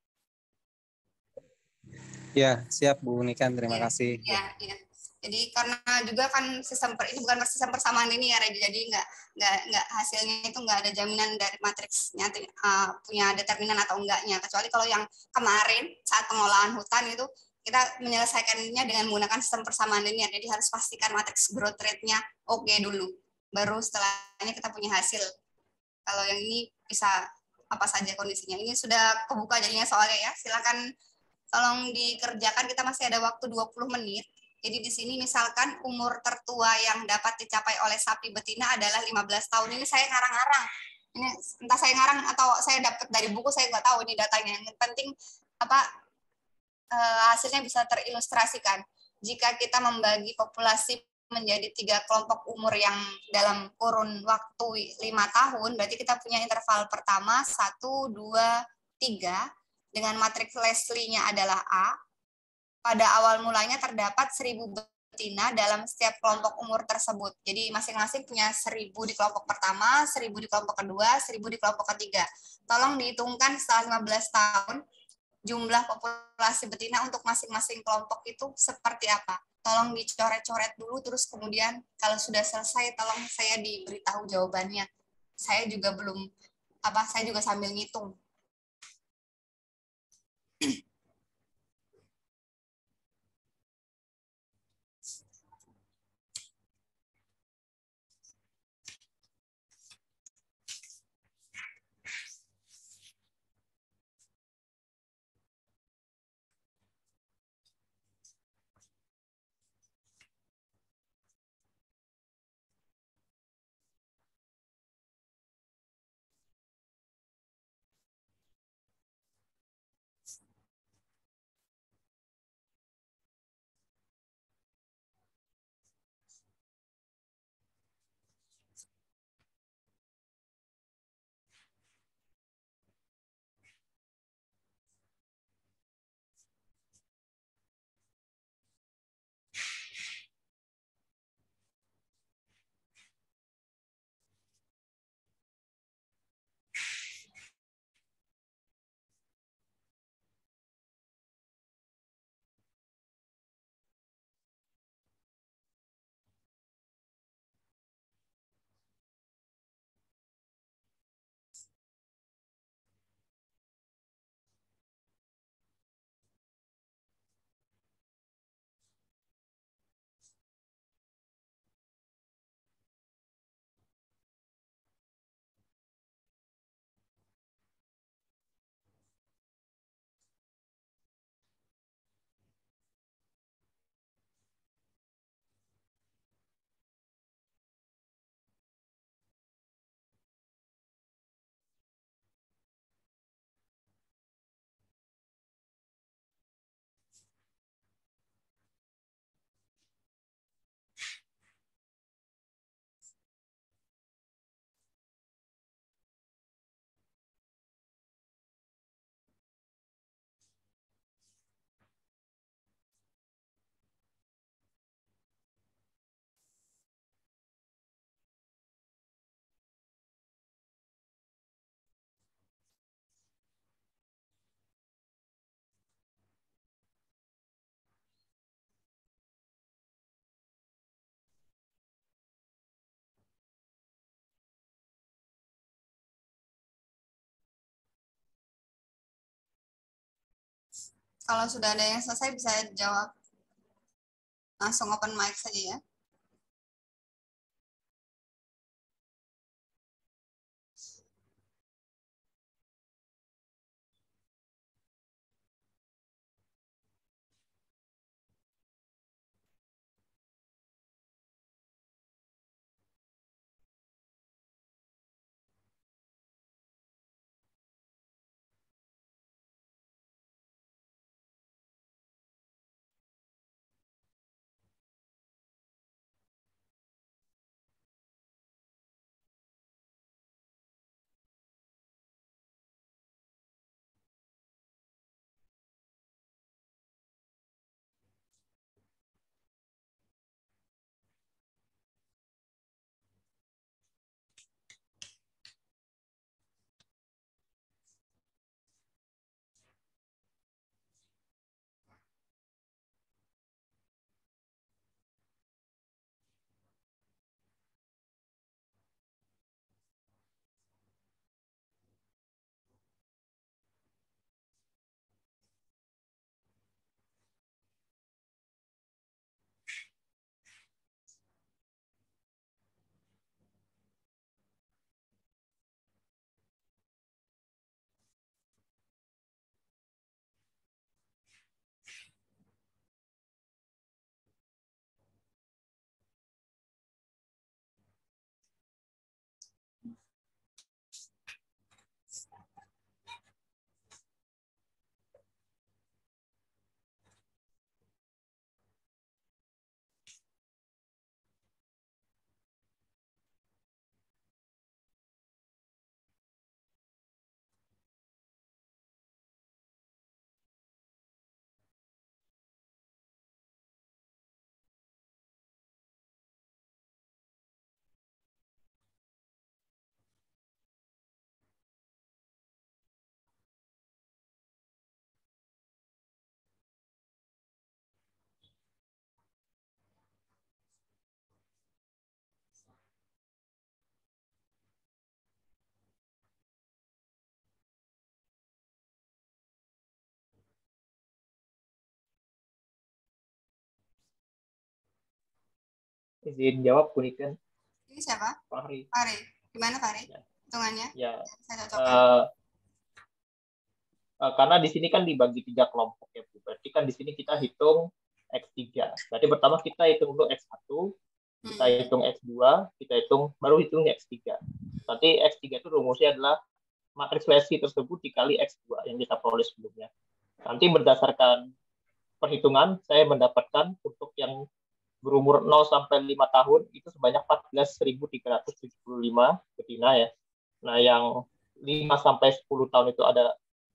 Ya, siap Bu Niken, terima kasih. Ya. Jadi karena juga kan ini bukan sistem persamaan ini ya, jadi nggak hasilnya itu nggak ada jaminan dari matriksnya punya determinan atau enggaknya, kecuali kalau yang kemarin saat pengolahan hutan itu kita menyelesaikannya dengan menggunakan sistem persamaan linear. Jadi harus pastikan matriks growth rate-nya oke dulu, baru setelahnya kita punya hasil. Kalau yang ini bisa apa saja kondisinya. Ini sudah kebuka jadinya soalnya ya, silakan tolong dikerjakan, kita masih ada waktu 20 menit. Jadi di sini misalkan umur tertua yang dapat dicapai oleh sapi betina adalah 15 tahun. Ini saya ngarang-ngarang. Ini entah saya ngarang atau saya dapat dari buku, saya nggak tahu ini datanya. Yang penting hasilnya bisa terilustrasikan. Jika kita membagi populasi menjadi 3 kelompok umur yang dalam kurun waktu 5 tahun, berarti kita punya interval pertama 1, 2, 3 dengan matriks Leslie-nya adalah A. Pada awal mulanya terdapat 1000 betina dalam setiap kelompok umur tersebut. Jadi masing-masing punya 1000 di kelompok pertama, 1000 di kelompok kedua, 1000 di kelompok ketiga. Tolong dihitungkan setelah 15 tahun jumlah populasi betina untuk masing-masing kelompok itu seperti apa. Tolong dicoret-coret dulu, terus kemudian kalau sudah selesai tolong saya diberitahu jawabannya. Saya juga saya juga sambil ngitung. Kalau sudah ada yang selesai bisa jawab. Langsung open mic saja ya. Izin jawab Kuniken. Ini siapa? Fahri. Fahri. Gimana Fahri? Ya. Hitungannya? Ya. Saya cocokkan. Karena di sini kan dibagi 3 kelompok ya, Bu. Berarti kan di sini kita hitung X3. Berarti pertama kita hitung dulu X1, kita hitung X2, kita hitung baru hitung X3. Nanti X3 itu rumusnya adalah matriks lesi tersebut dikali X2 yang kita peroleh sebelumnya. Nanti berdasarkan perhitungan saya mendapatkan untuk yang berumur 0 sampai 5 tahun itu sebanyak 14.375 betina ya. Nah, yang 5 sampai 10 tahun itu ada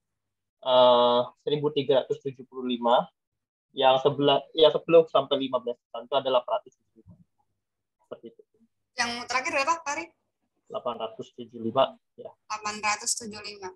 1.375, yang 10 sampai 15 tahun itu ada 875. Seperti itu. Yang terakhir berapa, Fahri? 875 ya. 875.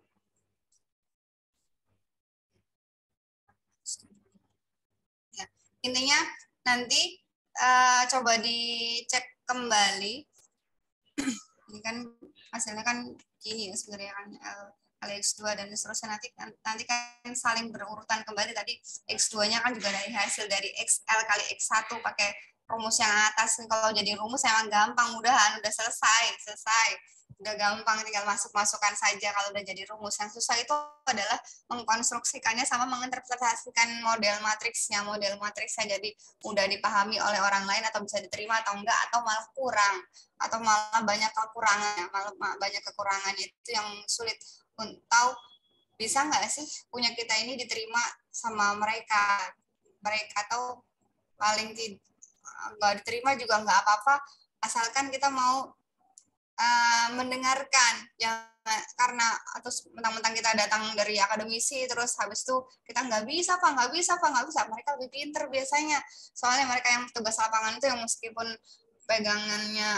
Ya. Intinya nanti coba dicek kembali. Ini kan hasilnya kan gini ya sebenarnya kan kali X2 dan seterusnya nanti kan saling berurutan kembali. Tadi X2-nya kan juga dari hasil dari XL kali X1 pakai rumus yang atas. Kalau jadi rumus emang gampang, mudahan udah selesai. Udah gampang, tinggal masukkan saja kalau udah jadi rumus. Yang susah itu adalah mengkonstruksikannya sama menginterpretasikan model matriksnya. Model matriksnya jadi udah dipahami oleh orang lain atau bisa diterima atau enggak, atau malah kurang, atau malah banyak kekurangannya. Banyak kekurangannya itu yang sulit. Tahu bisa nggak sih punya kita ini diterima sama mereka atau paling nggak diterima juga nggak apa-apa, asalkan kita mau mendengarkan ya, karena atau mentang-mentang kita datang dari akademisi terus habis itu kita nggak bisa mereka lebih pinter biasanya, soalnya mereka yang tugas lapangan itu yang meskipun pegangannya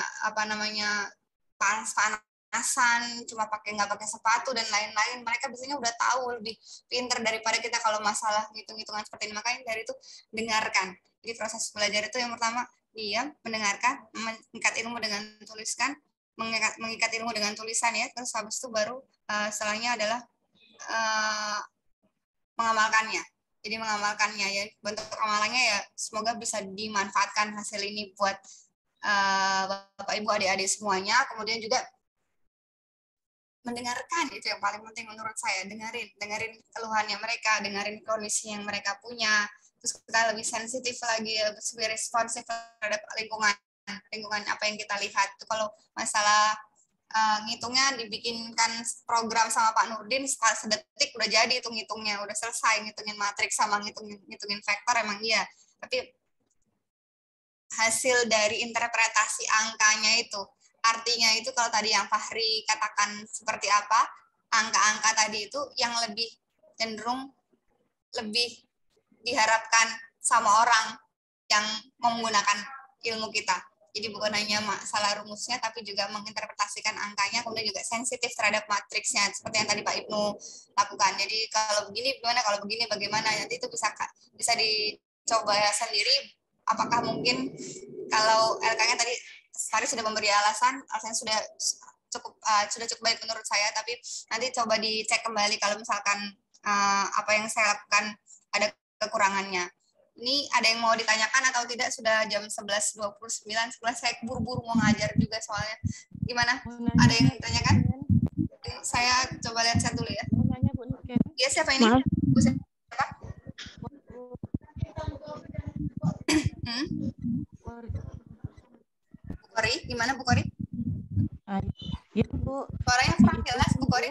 panasan cuma nggak pakai sepatu dan lain-lain, mereka biasanya udah tahu lebih pinter daripada kita kalau masalah hitung-hitungan seperti ini. Makanya dari itu dengarkan. Jadi proses belajar itu yang pertama diam, mendengarkan, mengikat ilmu dengan mengikat ilmu dengan tulisan ya, terus habis itu baru setelahnya adalah mengamalkannya. jadi mengamalkannya ya. Bentuk amalannya ya semoga bisa dimanfaatkan hasil ini buat Bapak Ibu adik-adik semuanya. Kemudian juga mendengarkan, itu yang paling penting menurut saya. Dengerin keluhannya mereka, dengerin kondisi yang mereka punya. Terus kita lebih sensitif lagi, lebih responsif terhadap lingkungan apa yang kita lihat. Itu kalau masalah ngitungnya dibikinkan program sama Pak Nurdin, sedetik udah jadi itu ngitungnya, udah selesai ngitungin matriks sama ngitungin vektor, emang iya. Tapi hasil dari interpretasi angkanya itu, artinya itu kalau tadi yang Fahri katakan seperti apa, angka-angka tadi itu yang lebih cenderung lebih diharapkan sama orang yang menggunakan ilmu kita. Jadi bukan hanya masalah rumusnya, tapi juga menginterpretasikan angkanya, kemudian juga sensitif terhadap matriksnya, seperti yang tadi Pak Ibnu lakukan. Jadi kalau begini gimana, kalau begini bagaimana, nanti itu bisa dicoba sendiri. Apakah mungkin kalau LK-nya tadi Fahri sudah memberi alasannya sudah cukup baik menurut saya, tapi nanti coba dicek kembali kalau misalkan apa yang saya lakukan ada kekurangannya. Ini ada yang mau ditanyakan atau tidak? Sudah jam 11.29, saya buru-buru mau ngajar juga soalnya. Gimana? Ada yang ditanyakan? Saya coba lihat chat dulu ya. Mau nanya Bu Niken. Iya, siapa ini? Maaf. Bu siapa? Bu Kori, gimana Bu Kori? Ya Bu. Suaranya kurang jelas Bu Kori.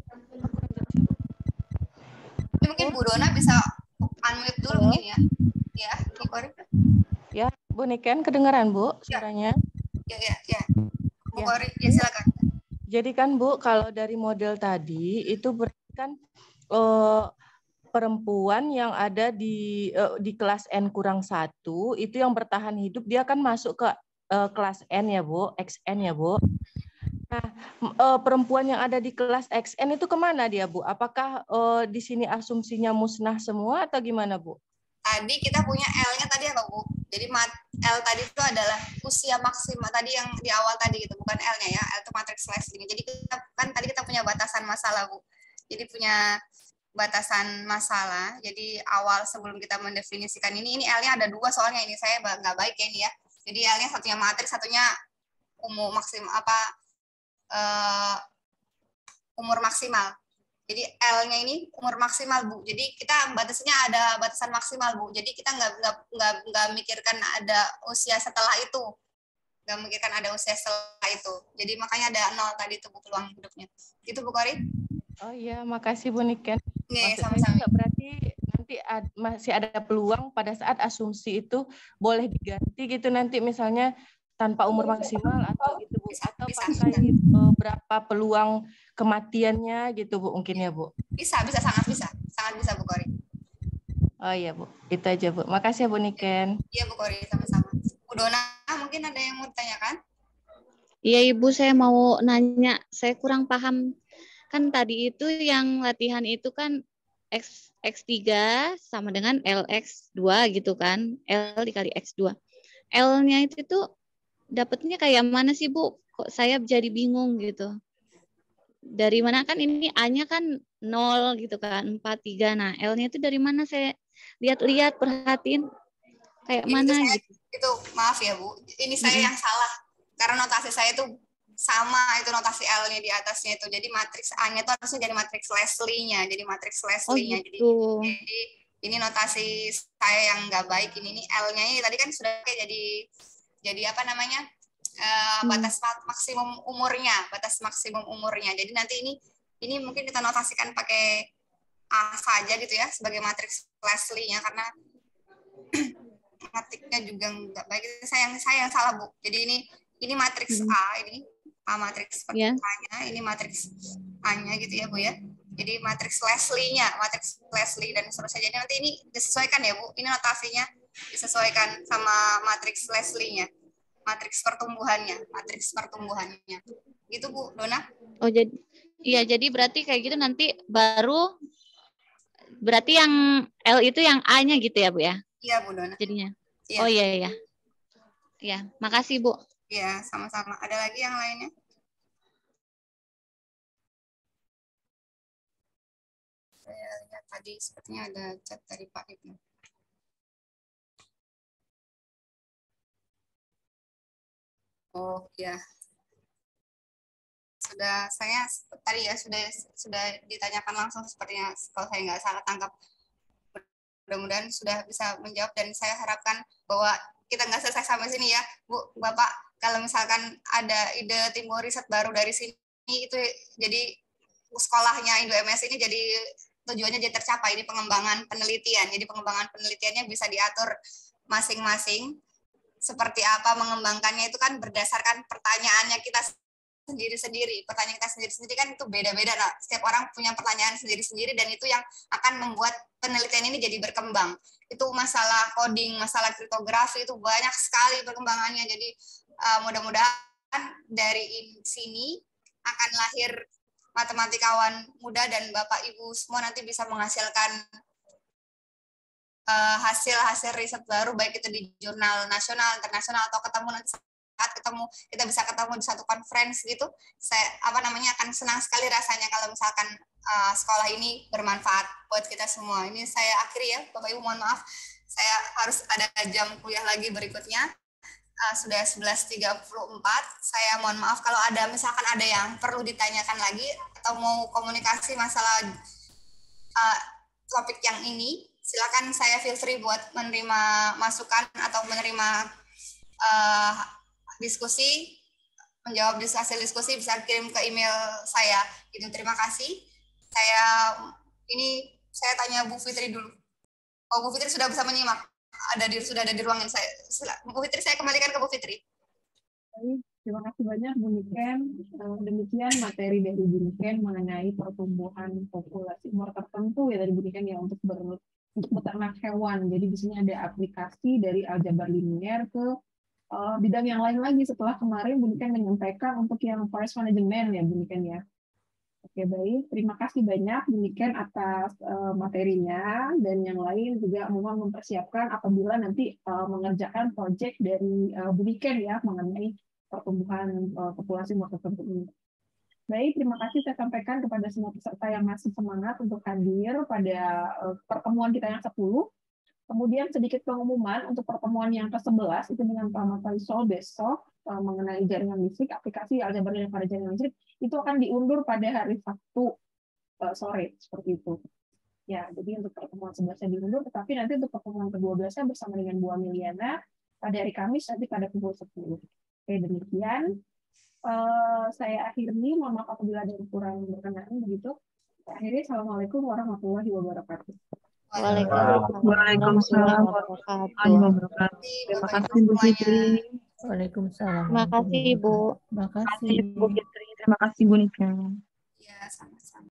Ini mungkin Bu Dona bisa unmute dulu mungkin ya. Ya, Bu Kori. Ya, Bu Niken kedengaran Bu suaranya? Ya. Bu Ya. Kori, ya silakan. Jadi kan Bu, kalau dari model tadi itu berarti kan perempuan yang ada di kelas N-1 itu yang bertahan hidup, dia kan masuk ke kelas N ya Bu, XN ya Bu. Nah, perempuan yang ada di kelas XN itu kemana dia Bu? Apakah di sini asumsinya musnah semua atau gimana Bu? Tadi kita punya L-nya tadi apa Bu? Jadi L tadi itu adalah usia maksimal tadi yang di awal tadi gitu, bukan L-nya ya. L itu matriks Leslie. Jadi tadi kita punya batasan masalah Bu. Jadi punya batasan masalah. Jadi awal sebelum kita mendefinisikan ini L-nya ada 2 soalnya ini saya nggak baik ya ini ya. Jadi L-nya satunya matriks, satunya umur maksimal. Jadi L-nya ini umur maksimal Bu. Jadi kita batasnya ada batasan maksimal Bu. Jadi kita nggak mikirkan ada usia setelah itu. Nggak mikirkan ada usia setelah itu. Jadi makanya ada 0 tadi itu Bu peluang hidupnya. Gitu Bu Kori. Oh iya, makasih Bu Niken. Nih, Maksudnya sama-sama. juga berarti nanti masih ada peluang pada saat asumsi itu boleh diganti gitu nanti misalnya tanpa umur maksimal atau gitu Bu, atau pakai berapa peluang kematiannya gitu Bu mungkin ya Bu. Bisa sangat bisa Bu Kori. Oh iya Bu, itu aja Bu. Makasih ya Bu Niken. Iya Bu Kori, sama-sama. Bu Dona mungkin ada yang mau ditanyakan? Iya Ibu, saya mau nanya, saya kurang paham. Kan tadi itu yang latihan itu kan X3 sama dengan LX2 gitu kan. L dikali X2. L-nya itu tuh dapatnya kayak mana sih Bu? Kok saya jadi bingung gitu. Dari mana kan ini A-nya kan 0 gitu kan, 4, 3. Nah, L-nya itu dari mana saya lihat-lihat, perhatiin kayak mana gitu. Itu maaf ya Bu, ini saya yang salah. Karena notasi saya itu sama, itu notasi L-nya di atasnya itu. Jadi matriks A-nya itu harusnya jadi matriks Leslie-nya. Jadi matriks Leslie-nya. Oh, gitu. Jadi ini notasi saya yang nggak baik. Ini L-nya ini tadi kan sudah kayak jadi apa namanya? Batas maksimum umurnya. Jadi nanti ini mungkin kita notasikan pakai A saja gitu ya sebagai matriks Leslie-nya karena matriknya juga nggak baik. Saya yang salah Bu. Jadi ini matriks A, ini A matriks A-nya, ini matriks A-nya gitu ya Bu ya. Jadi matriks Leslie-nya, matriks Leslie dan seterusnya. Jadi nanti ini disesuaikan ya Bu. Ini notasinya disesuaikan sama matriks Leslie-nya. Matriks pertumbuhannya. Gitu Bu Dona. Oh jadi berarti kayak gitu nanti baru berarti yang L itu yang A-nya gitu ya Bu ya? Iya Bu Dona. Jadinya. Ya. Oh iya. Ya, makasih Bu. Iya, sama-sama. Ada lagi yang lainnya? Saya lihat tadi sepertinya ada chat dari Pak Ibnu. Oh ya, saya tadi ya sudah ditanyakan langsung sepertinya, kalau saya nggak salah tangkap. Mudah-mudahan sudah bisa menjawab, dan saya harapkan bahwa kita nggak selesai sampai sini ya, Bu, Bapak. Kalau misalkan ada ide timbul riset baru dari sini, itu jadi sekolahnya Indo MS ini jadi tujuannya jadi tercapai, ini pengembangan penelitian. Jadi pengembangan penelitiannya bisa diatur masing-masing. Seperti apa mengembangkannya itu kan berdasarkan pertanyaannya kita sendiri-sendiri. Pertanyaan kita sendiri-sendiri kan itu beda-beda. Nah, setiap orang punya pertanyaan sendiri-sendiri, dan itu yang akan membuat penelitian ini jadi berkembang. Itu masalah coding, masalah kriptografi, itu banyak sekali perkembangannya. Jadi mudah-mudahan dari sini akan lahir matematikawan muda, dan Bapak Ibu semua nanti bisa menghasilkan hasil-hasil riset baru, baik itu di jurnal nasional, internasional, atau ketemu nanti saat ketemu kita bisa ketemu di satu conference gitu. Saya akan senang sekali rasanya kalau misalkan sekolah ini bermanfaat buat kita semua. Ini saya akhiri ya, Bapak Ibu, mohon maaf saya harus ada jam kuliah lagi berikutnya. Sudah 11.34. Saya mohon maaf kalau misalkan ada yang perlu ditanyakan lagi atau mau komunikasi masalah topik yang ini, silakan, saya feel free buat menerima masukan atau menerima diskusi, menjawab hasil diskusi, bisa kirim ke email saya. Gitu, terima kasih. Saya tanya Bu Fitri dulu. Oh, Bu Fitri sudah bisa menyimak. Sudah ada di ruangan saya. Bu Fitri, saya kembalikan ke Bu Fitri. Terima kasih banyak Bu Niken. Demikian materi dari Bu Niken mengenai pertumbuhan populasi umur tertentu ya dari Bu Niken ya, untuk beternak hewan. Jadi di sini ada aplikasi dari aljabar linier ke bidang yang lain lagi setelah kemarin Bu Niken menyampaikan untuk yang forest management ya Bu Niken ya. Oke, baik. Terima kasih banyak Bu Niken atas materinya, dan yang lain juga memang mempersiapkan apabila nanti mengerjakan proyek dari Bu Niken ya mengenai pertumbuhan populasi umur tertentu ini. Baik, terima kasih saya sampaikan kepada semua peserta yang masih semangat untuk hadir pada pertemuan kita yang 10. Kemudian sedikit pengumuman untuk pertemuan yang ke-11 itu dengan Pak Mataisol besok mengenai jaringan listrik, aplikasi aljabar linear pada jaringan listrik, itu akan diundur pada hari Sabtu sore, seperti itu. Ya, jadi untuk pertemuan 11-nya diundur, tetapi nanti untuk pertemuan ke-12-nya bersama dengan Bu Ameliana pada hari Kamis nanti pada pukul 10. Oke, demikian. Saya akhiri, mohon maaf apabila ada yang kurang berkenan begitu. Saya akhiri, Assalamualaikum warahmatullahi wabarakatuh. Waalaikumsalam warahmatullahi wabarakatuh. Terima kasih Bu Fitri. Waalaikumsalam. Terima kasih Bu. Terima kasih. Bu Fitri. Terima kasih Bu Nika. Ya, sama-sama.